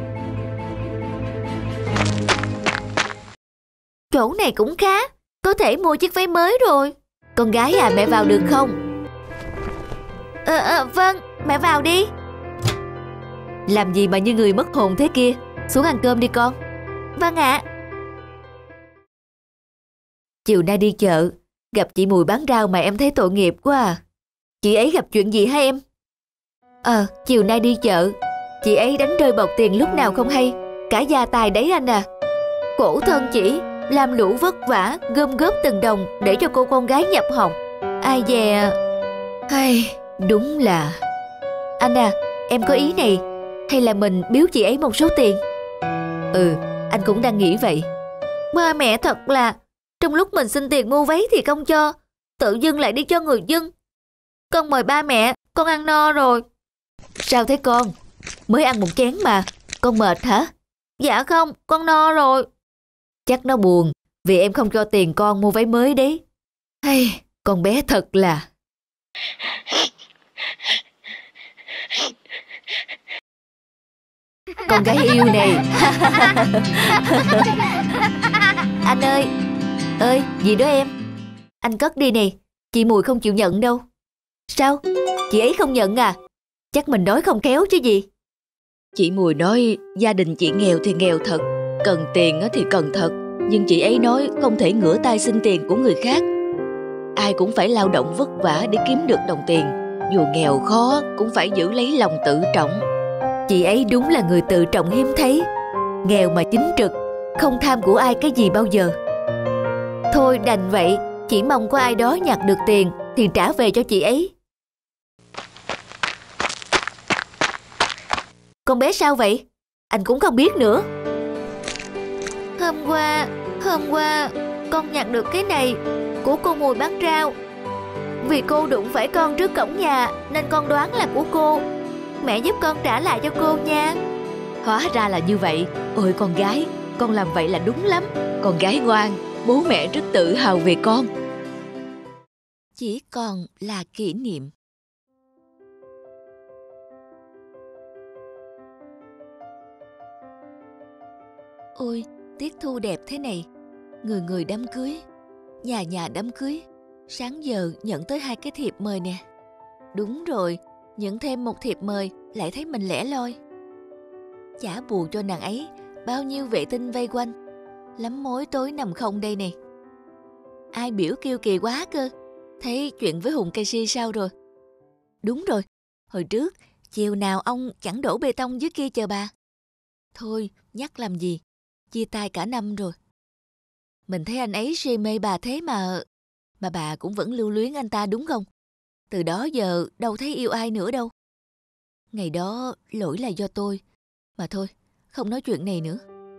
Chỗ này cũng khá, có thể mua chiếc váy mới rồi. Con gái à, mẹ vào được không? Ờ, à, vâng, mẹ vào đi. Làm gì mà như người mất hồn thế kia? Xuống ăn cơm đi con. Vâng ạ. À. Chiều nay đi chợ, gặp chị Mùi bán rau mà em thấy tội nghiệp quá à. Chị ấy gặp chuyện gì hả em? Ờ, chiều nay đi chợ, chị ấy đánh rơi bọc tiền lúc nào không hay. Cả gia tài đấy anh à. Khổ thân chị, làm lũ vất vả, gom góp từng đồng để cho cô con gái nhập học. Ai dè... Hay, đúng là... Anh à, em có ý này, hay là mình biếu chị ấy một số tiền? Ừ, anh cũng đang nghĩ vậy. Ba mẹ thật là, trong lúc mình xin tiền mua váy thì không cho, tự dưng lại đi cho người dân. Con mời ba mẹ, con ăn no rồi. Sao thế con? Mới ăn một chén mà, con mệt hả? Dạ không, con no rồi. Chắc nó buồn vì em không cho tiền con mua váy mới đấy. Hay, con bé thật là... Con gái yêu này. Anh ơi. Ơi, gì đó em? Anh cất đi nè, chị Mùi không chịu nhận đâu. Sao? Chị ấy không nhận à? Chắc mình nói không khéo chứ gì. Chị Mùi nói gia đình chị nghèo thì nghèo thật, cần tiền thì cần thật. Nhưng chị ấy nói không thể ngửa tay xin tiền của người khác. Ai cũng phải lao động vất vả để kiếm được đồng tiền. dù nghèo khó cũng phải giữ lấy lòng tự trọng. Chị ấy đúng là người tự trọng hiếm thấy, nghèo mà chính trực, không tham của ai cái gì bao giờ. Thôi đành vậy, chỉ mong có ai đó nhặt được tiền thì trả về cho chị ấy. Con bé sao vậy? Anh cũng không biết nữa. Hôm qua, hôm qua con nhặt được cái này của cô Mùi bán rau. Vì cô đụng phải con trước cổng nhà nên con đoán là của cô. Mẹ giúp con trả lại cho cô nha. Hóa ra là như vậy. Ôi con gái, con làm vậy là đúng lắm. Con gái ngoan, bố mẹ rất tự hào về con. Chỉ còn là kỷ niệm. Ôi, tiết thu đẹp thế này. Người người đám cưới, nhà nhà đám cưới. Sáng giờ nhận tới hai cái thiệp mời nè. Đúng rồi, nhận thêm một thiệp mời lại thấy mình lẻ loi. Chả bù cho nàng ấy, bao nhiêu vệ tinh vây quanh. Lắm mối tối nằm không đây nè. Ai biểu kêu kỳ quá cơ. Thấy chuyện với Hùng cây si sao rồi? Đúng rồi, hồi trước chiều nào ông chẳng đổ bê tông dưới kia chờ bà. Thôi nhắc làm gì, chia tay cả năm rồi. Mình thấy anh ấy si mê bà thế mà. Mà bà cũng vẫn lưu luyến anh ta đúng không? Từ đó giờ đâu thấy yêu ai nữa đâu. Ngày đó lỗi là do tôi. Mà thôi, không nói chuyện này nữa.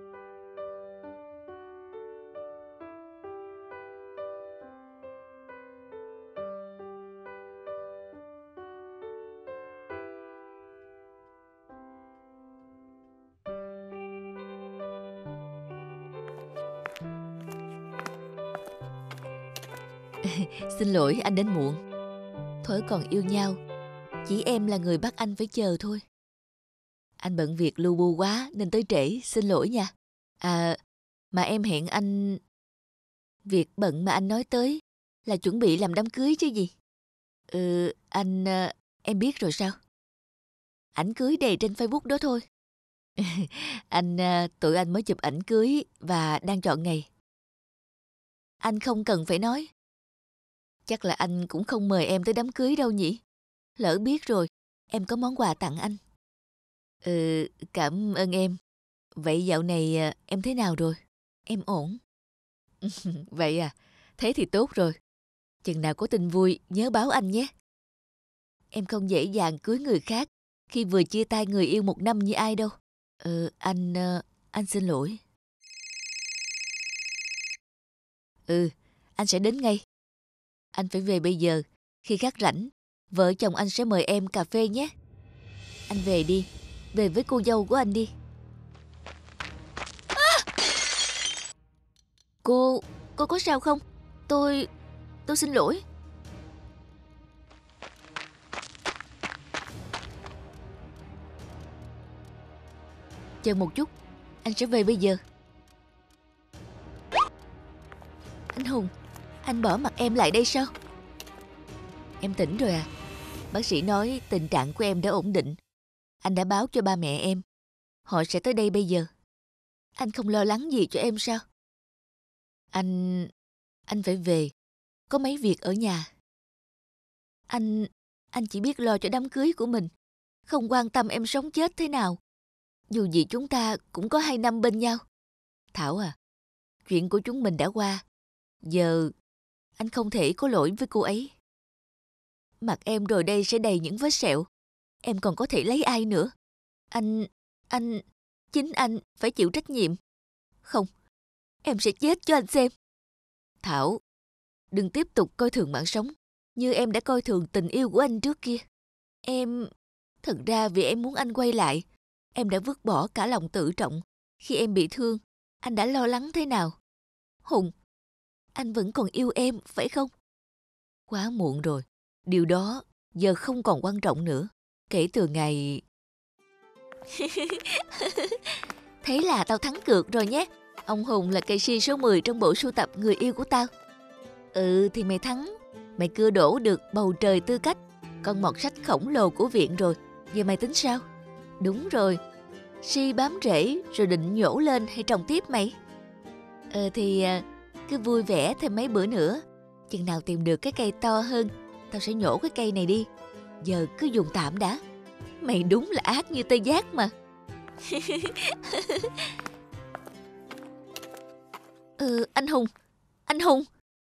Xin lỗi anh đến muộn. Thuở còn yêu nhau, chỉ em là người bắt anh phải chờ thôi. Anh bận việc lu bu quá nên tới trễ, xin lỗi nha. À, mà em hẹn anh... Việc bận mà anh nói tới là chuẩn bị làm đám cưới chứ gì. Ừ, anh... Em biết rồi sao? Ảnh cưới đầy trên Facebook đó thôi. Anh... Tụi anh mới chụp ảnh cưới và đang chọn ngày. Anh không cần phải nói. Chắc là anh cũng không mời em tới đám cưới đâu nhỉ? Lỡ biết rồi, em có món quà tặng anh. Ừ, cảm ơn em. Vậy dạo này em thế nào rồi? Em ổn. Vậy à, thế thì tốt rồi. Chừng nào có tin vui nhớ báo anh nhé. Em không dễ dàng cưới người khác khi vừa chia tay người yêu một năm như ai đâu. Ừ, anh... anh xin lỗi. Ừ, anh sẽ đến ngay. Anh phải về bây giờ. Khi khác rảnh, vợ chồng anh sẽ mời em cà phê nhé. Anh về đi. Về với cô dâu của anh đi. À! Cô... Cô có sao không? Tôi... Tôi xin lỗi. Chờ một chút. Anh sẽ về bây giờ. Anh Hùng, anh bỏ mặt em lại đây sao? Em tỉnh rồi à? Bác sĩ nói tình trạng của em đã ổn định. Anh đã báo cho ba mẹ em. Họ sẽ tới đây bây giờ. Anh không lo lắng gì cho em sao? Anh... Anh phải về. Có mấy việc ở nhà. Anh... Anh chỉ biết lo cho đám cưới của mình. Không quan tâm em sống chết thế nào. Dù gì chúng ta cũng có hai năm bên nhau. Thảo à, chuyện của chúng mình đã qua. Giờ anh không thể có lỗi với cô ấy. Mặt em rồi đây sẽ đầy những vết sẹo. Em còn có thể lấy ai nữa? Anh... Anh... Chính anh phải chịu trách nhiệm. Không, em sẽ chết cho anh xem. Thảo, đừng tiếp tục coi thường mạng sống như em đã coi thường tình yêu của anh trước kia. Em... Thật ra vì em muốn anh quay lại, em đã vứt bỏ cả lòng tự trọng. Khi em bị thương, anh đã lo lắng thế nào? Hùng, anh vẫn còn yêu em, phải không? Quá muộn rồi. Điều đó giờ không còn quan trọng nữa. Kể từ ngày... Thế là tao thắng cược rồi nhé. Ông Hùng là cây si số mười trong bộ sưu tập người yêu của tao. Ừ thì mày thắng. Mày cưa đổ được bầu trời tư cách, con mọt sách khổng lồ của viện rồi. Giờ mày tính sao? Đúng rồi, si bám rễ rồi định nhổ lên hay trồng tiếp mày? Ờ thì cứ vui vẻ thêm mấy bữa nữa. Chừng nào tìm được cái cây to hơn, tao sẽ nhổ cái cây này đi. giờ cứ dùng tạm đã. Mày đúng là ác như tê giác mà. Ừ, anh Hùng, anh Hùng.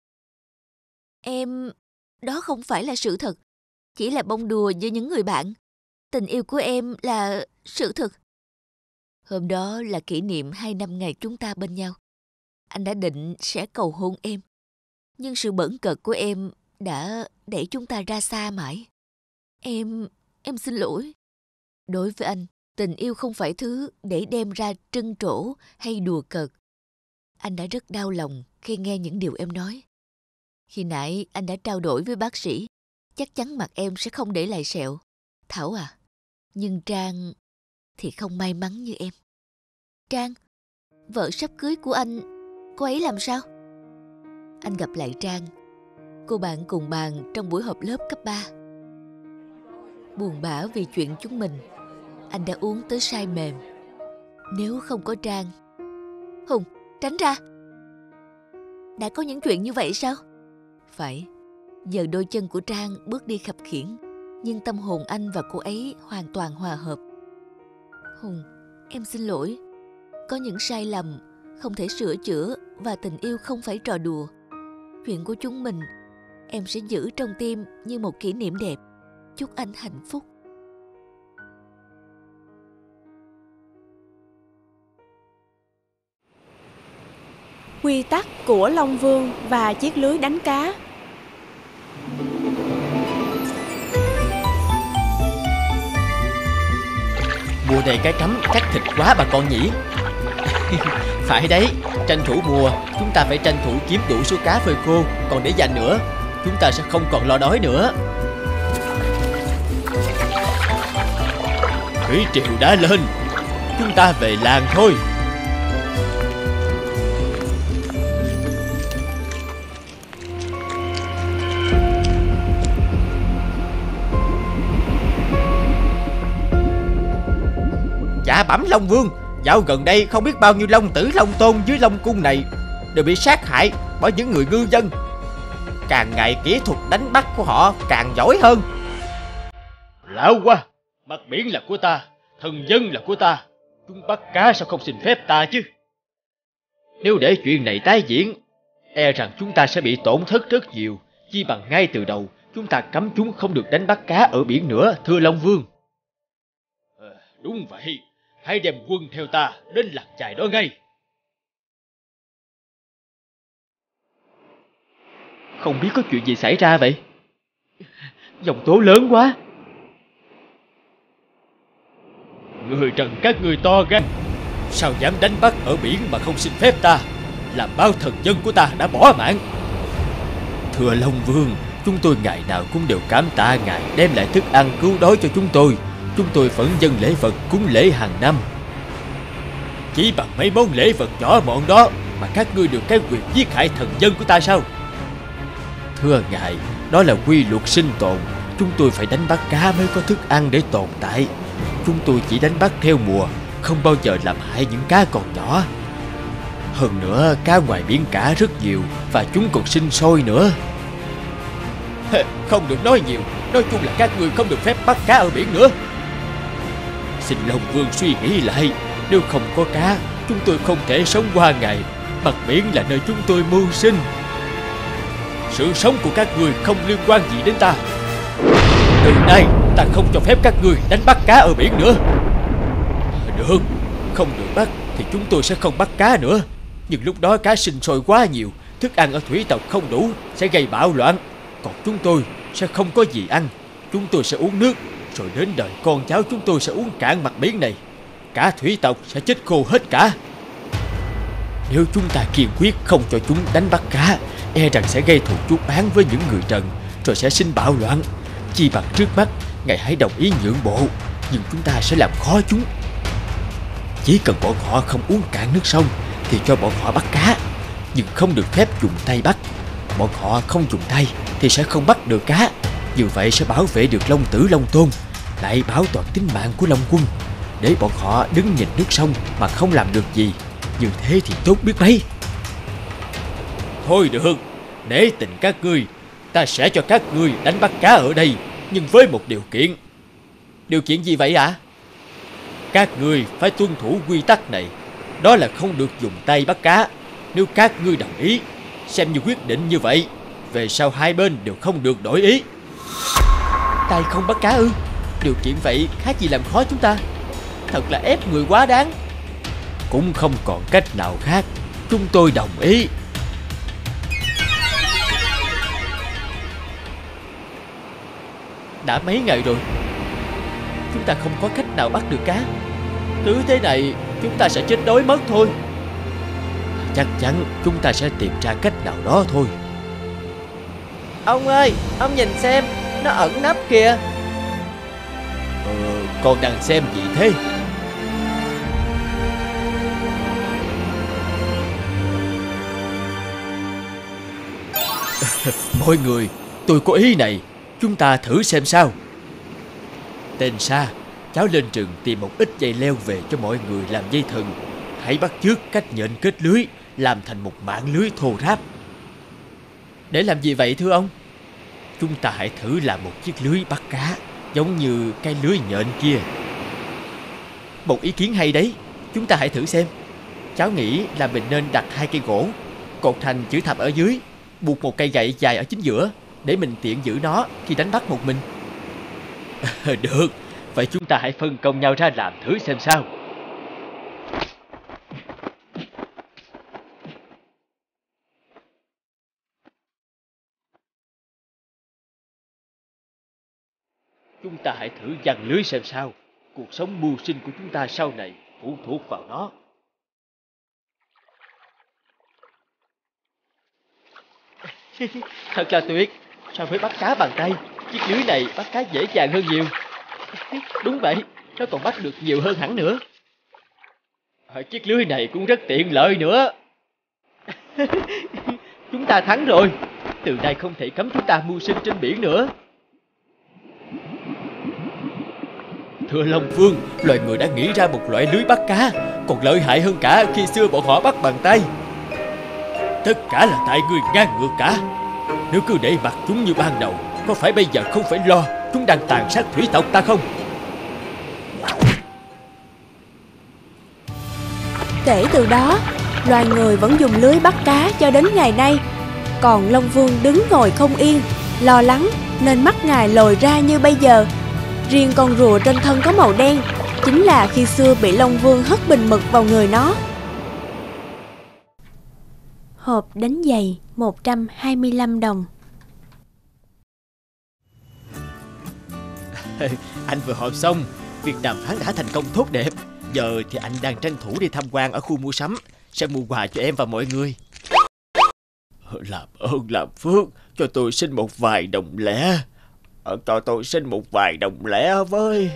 Em... Đó không phải là sự thật. Chỉ là bông đùa với những người bạn. Tình yêu của em là sự thật. Hôm đó là kỷ niệm hai năm ngày chúng ta bên nhau. Anh đã định sẽ cầu hôn em. Nhưng sự bỡn cợt của em đã đẩy chúng ta ra xa mãi. Em... em xin lỗi. Đối với anh, tình yêu không phải thứ để đem ra trân trổ hay đùa cợt. Anh đã rất đau lòng khi nghe những điều em nói. Khi nãy anh đã trao đổi với bác sĩ, chắc chắn mặt em sẽ không để lại sẹo. Thảo à, nhưng Trang thì không may mắn như em. Trang, vợ sắp cưới của anh, cô ấy làm sao? Anh gặp lại Trang, cô bạn cùng bàn trong buổi họp lớp cấp ba. Buồn bã vì chuyện chúng mình, anh đã uống tới say mềm. Nếu không có Trang... Hùng, tránh ra. Đã có những chuyện như vậy sao? Phải. Giờ đôi chân của Trang bước đi khập khiễng, nhưng tâm hồn anh và cô ấy hoàn toàn hòa hợp. Hùng, em xin lỗi. Có những sai lầm không thể sửa chữa, và tình yêu không phải trò đùa. Chuyện của chúng mình em sẽ giữ trong tim như một kỷ niệm đẹp. Chúc anh hạnh phúc. Quy tắc của Long Vương và chiếc lưới đánh cá. Mùa này cá trắm chắc thịt quá bà con nhỉ. Phải đấy, tranh thủ mùa, chúng ta phải tranh thủ kiếm đủ số cá phơi khô, còn để dành nữa, chúng ta sẽ không còn lo đói nữa. Thủy triều đã lên, chúng ta về làng thôi. Dạ bẩm Long Vương, dạo gần đây không biết bao nhiêu long tử long tôn dưới Long Cung này đều bị sát hại bởi những người ngư dân. Càng ngày kỹ thuật đánh bắt của họ càng giỏi hơn. Lão quá, mặt biển là của ta, thần dân là của ta, chúng bắt cá sao không xin phép ta chứ? Nếu để chuyện này tái diễn, e rằng chúng ta sẽ bị tổn thất rất nhiều. Chi bằng ngay từ đầu chúng ta cấm chúng không được đánh bắt cá ở biển nữa, thưa Long Vương. À, đúng vậy, hãy đem quân theo ta đến làng chài đó ngay. Không biết có chuyện gì xảy ra vậy? Dòng tố lớn quá. Người Trần các người to gan, sao dám đánh bắt ở biển mà không xin phép ta, làm bao thần dân của ta đã bỏ mạng. Thưa Long Vương, chúng tôi ngày nào cũng đều cảm tạ ngài đem lại thức ăn cứu đói cho chúng tôi. Chúng tôi vẫn dâng lễ vật cúng lễ hàng năm. Chỉ bằng mấy món lễ vật nhỏ mọn đó mà các ngươi được cái quyền giết hại thần dân của ta sao? Thưa ngài, đó là quy luật sinh tồn. Chúng tôi phải đánh bắt cá mới có thức ăn để tồn tại. Chúng tôi chỉ đánh bắt theo mùa, không bao giờ làm hại những cá còn nhỏ. Hơn nữa, cá ngoài biển cả rất nhiều và chúng còn sinh sôi nữa. Không được nói nhiều, nói chung là các ngươi không được phép bắt cá ở biển nữa. Xin Long Vương suy nghĩ lại, nếu không có cá, chúng tôi không thể sống qua ngày. Mặt biển là nơi chúng tôi mưu sinh. Sự sống của các ngươi không liên quan gì đến ta. Từ nay ta không cho phép các ngươi đánh bắt cá ở biển nữa. Được, không được bắt thì chúng tôi sẽ không bắt cá nữa. Nhưng lúc đó cá sinh sôi quá nhiều, thức ăn ở thủy tộc không đủ, sẽ gây bạo loạn. Còn chúng tôi sẽ không có gì ăn. Chúng tôi sẽ uống nước, rồi đến đời con cháu chúng tôi sẽ uống cạn mặt biển này. Cả thủy tộc sẽ chết khô hết cả. Nếu chúng ta kiên quyết không cho chúng đánh bắt cá, e rằng sẽ gây thù chuốc oán với những người Trần, rồi sẽ sinh bạo loạn. Chi bằng trước mắt ngài hãy đồng ý nhượng bộ, nhưng chúng ta sẽ làm khó chúng. Chỉ cần bọn họ không uống cạn nước sông thì cho bọn họ bắt cá, nhưng không được phép dùng tay bắt. Bọn họ không dùng tay thì sẽ không bắt được cá. Như vậy sẽ bảo vệ được Long Tử Long Tôn, lại bảo toàn tính mạng của Long Quân. Để bọn họ đứng nhìn nước sông mà không làm được gì, như thế thì tốt biết mấy. Thôi được, nể tình các ngươi, ta sẽ cho các ngươi đánh bắt cá ở đây. nhưng với một điều kiện. Điều kiện gì vậy ạ? À? Các ngươi phải tuân thủ quy tắc này. Đó là không được dùng tay bắt cá. Nếu các ngươi đồng ý, xem như quyết định như vậy, về sau hai bên đều không được đổi ý. Tay không bắt cá ư? Điều kiện vậy khác gì làm khó chúng ta. Thật là ép người quá đáng. Cũng không còn cách nào khác. Chúng tôi đồng ý. Đã mấy ngày rồi, chúng ta không có cách nào bắt được cá. Cứ thế này chúng ta sẽ chết đói mất thôi. Chắc chắn chúng ta sẽ tìm ra cách nào đó thôi. Ông ơi, ông nhìn xem, nó ẩn nấp kìa. Ờ, con đang xem gì thế? Mọi người, tôi có ý này. Chúng ta thử xem sao. Tên Sa, cháu lên rừng tìm một ít dây leo về cho mọi người làm dây thừng. Hãy bắt chước cách nhện kết lưới, làm thành một mạng lưới thô ráp. Để làm gì vậy thưa ông? Chúng ta hãy thử làm một chiếc lưới bắt cá, giống như cái lưới nhện kia. Một ý kiến hay đấy. Chúng ta hãy thử xem. Cháu nghĩ là mình nên đặt hai cây gỗ, cột thành chữ thập ở dưới, buộc một cây gậy dài ở chính giữa, để mình tiện giữ nó khi đánh bắt một mình. Được, vậy chúng ta hãy phân công nhau ra làm thử xem sao. Chúng ta hãy thử giăng lưới xem sao. Cuộc sống mưu sinh của chúng ta sau này phụ thuộc vào nó. Thật là tuyệt. So với bắt cá bằng tay, chiếc lưới này bắt cá dễ dàng hơn nhiều. Đúng vậy, nó còn bắt được nhiều hơn hẳn nữa. Chiếc lưới này cũng rất tiện lợi nữa. Chúng ta thắng rồi. Từ nay không thể cấm chúng ta mưu sinh trên biển nữa. Thưa Long Vương, loài người đã nghĩ ra một loại lưới bắt cá còn lợi hại hơn cả khi xưa bọn họ bắt bằng tay. Tất cả là tại ngươi ngang ngược cả. Nếu cứ để mặc chúng như ban đầu, có phải bây giờ không phải lo chúng đang tàn sát thủy tộc ta không? Kể từ đó, loài người vẫn dùng lưới bắt cá cho đến ngày nay. Còn Long Vương đứng ngồi không yên, lo lắng nên mắt ngài lồi ra như bây giờ. Riêng con rùa trên thân có màu đen chính là khi xưa bị Long Vương hất bình mực vào người nó. Hộp đánh giày một trăm hai mươi lăm đồng. Anh vừa họp xong, việc đàm phán đã thành công tốt đẹp. Giờ thì anh đang tranh thủ đi tham quan ở khu mua sắm, sẽ mua quà cho em và mọi người. Làm ơn làm phước, cho tôi xin một vài đồng lẻ. Cho tôi xin một vài đồng lẻ với.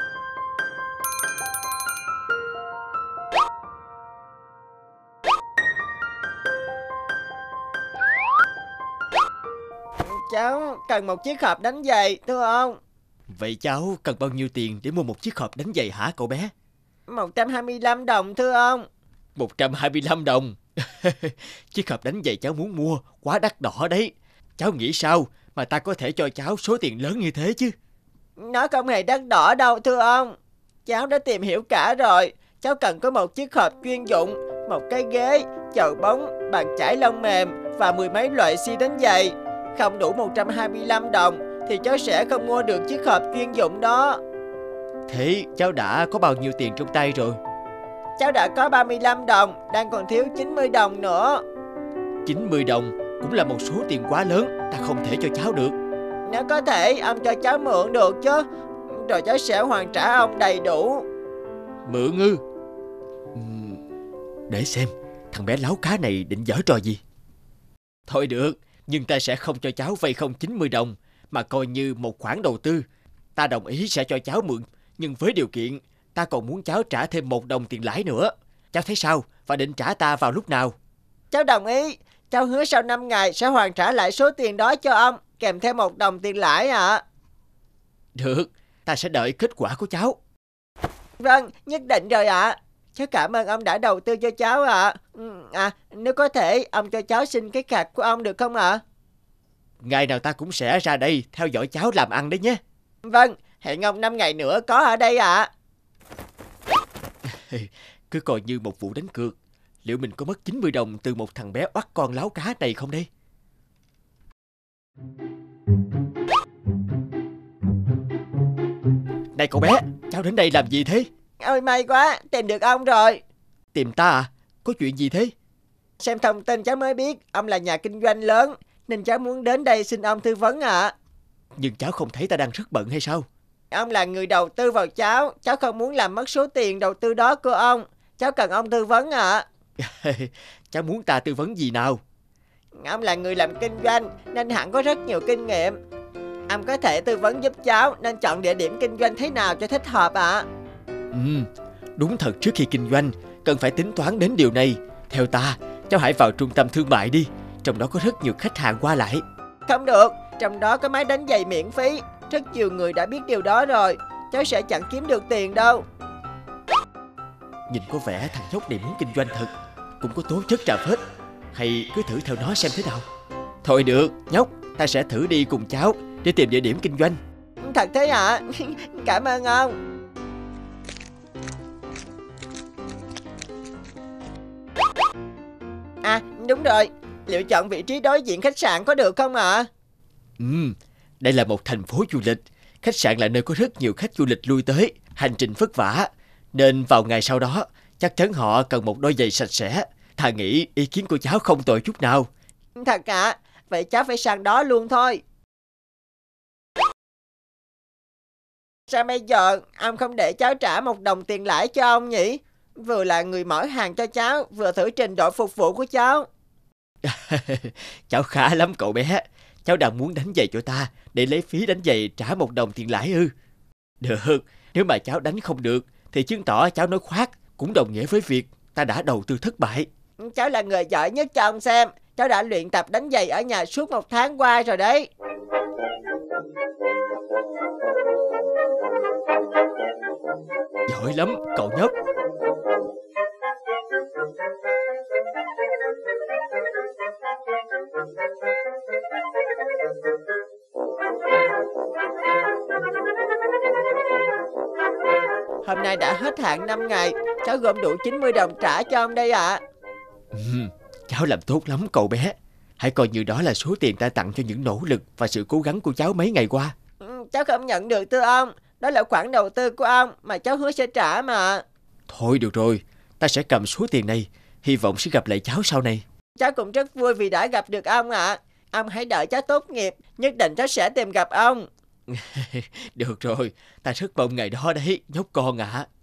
Cháu cần một chiếc hộp đánh giày, thưa ông. Vậy cháu cần bao nhiêu tiền để mua một chiếc hộp đánh giày hả cậu bé? một trăm hai mươi lăm đồng, thưa ông. một trăm hai mươi lăm đồng. Chiếc hộp đánh giày cháu muốn mua quá đắt đỏ đấy. Cháu nghĩ sao mà ta có thể cho cháu số tiền lớn như thế chứ? Nó không hề đắt đỏ đâu, thưa ông. Cháu đã tìm hiểu cả rồi. Cháu cần có một chiếc hộp chuyên dụng, một cái ghế, chậu bóng, bàn chải lông mềm và mười mấy loại xi đánh giày. Không đủ một trăm hai mươi lăm đồng thì cháu sẽ không mua được chiếc hộp chuyên dụng đó. Thế cháu đã có bao nhiêu tiền trong tay rồi? Cháu đã có ba mươi lăm đồng, đang còn thiếu chín mươi đồng nữa. chín mươi đồng cũng là một số tiền quá lớn, ta không thể cho cháu được. Nếu có thể, ông cho cháu mượn được chứ. Rồi cháu sẽ hoàn trả ông đầy đủ. Mượn ư? Uhm, để xem, thằng bé láo cá này định giở trò gì. Thôi được, nhưng ta sẽ không cho cháu vay không chín mươi đồng, mà coi như một khoản đầu tư. Ta đồng ý sẽ cho cháu mượn, nhưng với điều kiện ta còn muốn cháu trả thêm một đồng tiền lãi nữa. Cháu thấy sao và định trả ta vào lúc nào? Cháu đồng ý. Cháu hứa sau năm ngày sẽ hoàn trả lại số tiền đó cho ông, kèm theo một đồng tiền lãi ạ. À. Được, ta sẽ đợi kết quả của cháu. Vâng, nhất định rồi ạ. À. Cháu cảm ơn ông đã đầu tư cho cháu ạ. À. À, nếu có thể, ông cho cháu xin cái card của ông được không ạ? À? Ngày nào ta cũng sẽ ra đây theo dõi cháu làm ăn đấy nhé. Vâng, hẹn ông năm ngày nữa có ở đây ạ. Cứ coi như một vụ đánh cược. Liệu mình có mất chín mươi đồng từ một thằng bé oắt con láo cá này không đây? Này cậu bé, cháu đến đây làm gì thế? Ôi may quá, tìm được ông rồi. Tìm ta à? Có chuyện gì thế? Xem thông tin cháu mới biết ông là nhà kinh doanh lớn, nên cháu muốn đến đây xin ông tư vấn ạ. Nhưng cháu không thấy ta đang rất bận hay sao? Ông là người đầu tư vào cháu, cháu không muốn làm mất số tiền đầu tư đó của ông. Cháu cần ông tư vấn ạ. Cháu muốn ta tư vấn gì nào? Ông là người làm kinh doanh nên hẳn có rất nhiều kinh nghiệm. Ông có thể tư vấn giúp cháu nên chọn địa điểm kinh doanh thế nào cho thích hợp ạ. Ừ, đúng thật trước khi kinh doanh cần phải tính toán đến điều này. Theo ta, cháu hãy vào trung tâm thương mại đi. Trong đó có rất nhiều khách hàng qua lại. Không được, trong đó có máy đánh giày miễn phí. Rất nhiều người đã biết điều đó rồi. Cháu sẽ chẳng kiếm được tiền đâu. Nhìn có vẻ thằng nhóc này muốn kinh doanh thật, cũng có tố chất trà phết. Hay cứ thử theo nó xem thế nào. Thôi được, nhóc, ta sẽ thử đi cùng cháu để tìm địa điểm kinh doanh. Thật thế hả? Cảm ơn ông. À, đúng rồi. Liệu chọn vị trí đối diện khách sạn có được không ạ? Ừ, đây là một thành phố du lịch. Khách sạn là nơi có rất nhiều khách du lịch lui tới. Hành trình vất vả, nên vào ngày sau đó chắc chắn họ cần một đôi giày sạch sẽ. Thà nghĩ ý kiến của cháu không tồi chút nào. Thật ạ? Vậy cháu phải sang đó luôn thôi. Sao bây giờ ông không để cháu trả một đồng tiền lãi cho ông nhỉ? Vừa là người mở hàng cho cháu, vừa thử trình độ phục vụ của cháu. Cháu khá lắm cậu bé. Cháu đang muốn đánh giày cho ta để lấy phí đánh giày trả một đồng tiền lãi ư? Được, nếu mà cháu đánh không được thì chứng tỏ cháu nói khoác, cũng đồng nghĩa với việc ta đã đầu tư thất bại. Cháu là người giỏi nhất cho ông xem. Cháu đã luyện tập đánh giày ở nhà suốt một tháng qua rồi đấy. Giỏi lắm cậu nhóc. Hôm nay đã hết hạn năm ngày. Cháu gom đủ chín mươi đồng trả cho ông đây ạ. À. Ừ, cháu làm tốt lắm cậu bé. Hãy coi như đó là số tiền ta tặng cho những nỗ lực và sự cố gắng của cháu mấy ngày qua. Ừ, cháu không nhận được thưa ông. Đó là khoản đầu tư của ông mà cháu hứa sẽ trả mà. Thôi được rồi, ta sẽ cầm số tiền này. Hy vọng sẽ gặp lại cháu sau này. Cháu cũng rất vui vì đã gặp được ông ạ. À. Ông hãy đợi cháu tốt nghiệp, nhất định cháu sẽ tìm gặp ông. Được rồi, ta rất mong ngày đó đấy, nhóc con ạ. À.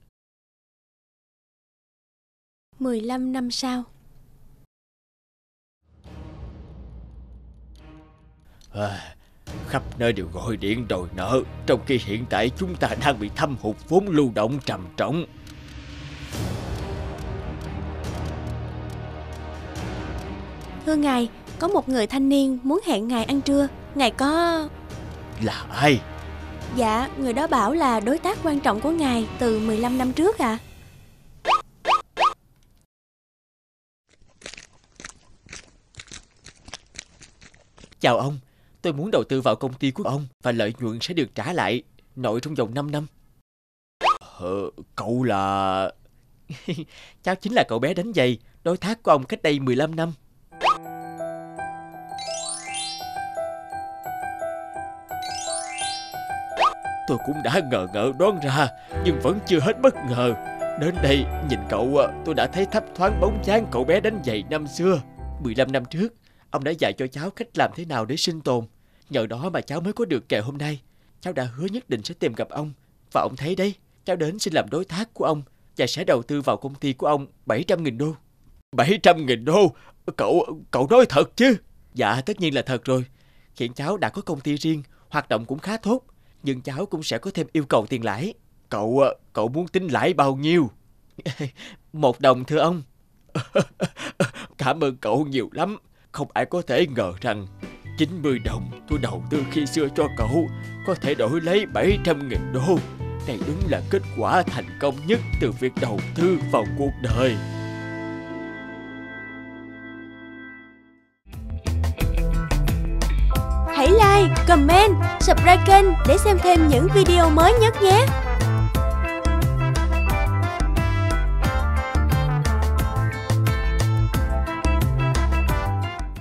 mười lăm năm sau. À, khắp nơi đều gọi điện đòi nợ, trong khi hiện tại chúng ta đang bị thâm hụt vốn lưu động trầm trọng. Thưa ngài, có một người thanh niên muốn hẹn ngài ăn trưa. Ngài có... Là ai? Dạ, người đó bảo là đối tác quan trọng của ngài từ mười lăm năm trước ạ. À. Chào ông, tôi muốn đầu tư vào công ty của ông và lợi nhuận sẽ được trả lại nội trong vòng năm năm. Ờ, cậu là... Cháu chính là cậu bé đánh giày, đối tác của ông cách đây mười lăm năm. Tôi cũng đã ngờ ngợ đoán ra, nhưng vẫn chưa hết bất ngờ. Đến đây, nhìn cậu, tôi đã thấy thấp thoáng bóng dáng cậu bé đánh giày năm xưa. mười lăm năm trước, ông đã dạy cho cháu cách làm thế nào để sinh tồn. Nhờ đó mà cháu mới có được kèo hôm nay. Cháu đã hứa nhất định sẽ tìm gặp ông. Và ông thấy đấy, cháu đến xin làm đối tác của ông và sẽ đầu tư vào công ty của ông bảy trăm nghìn đô. bảy trăm nghìn đô? Cậu, cậu nói thật chứ? Dạ, tất nhiên là thật rồi. Hiện cháu đã có công ty riêng, hoạt động cũng khá tốt. Nhưng cháu cũng sẽ có thêm yêu cầu tiền lãi. Cậu, cậu muốn tính lãi bao nhiêu? Một đồng thưa ông. Cảm ơn cậu nhiều lắm. Không ai có thể ngờ rằng chín mươi đồng tôi đầu tư khi xưa cho cậu có thể đổi lấy bảy trăm nghìn đô. Đây đúng là kết quả thành công nhất từ việc đầu tư vào cuộc đời. comment, subscribe kênh để xem thêm những video mới nhất nhé.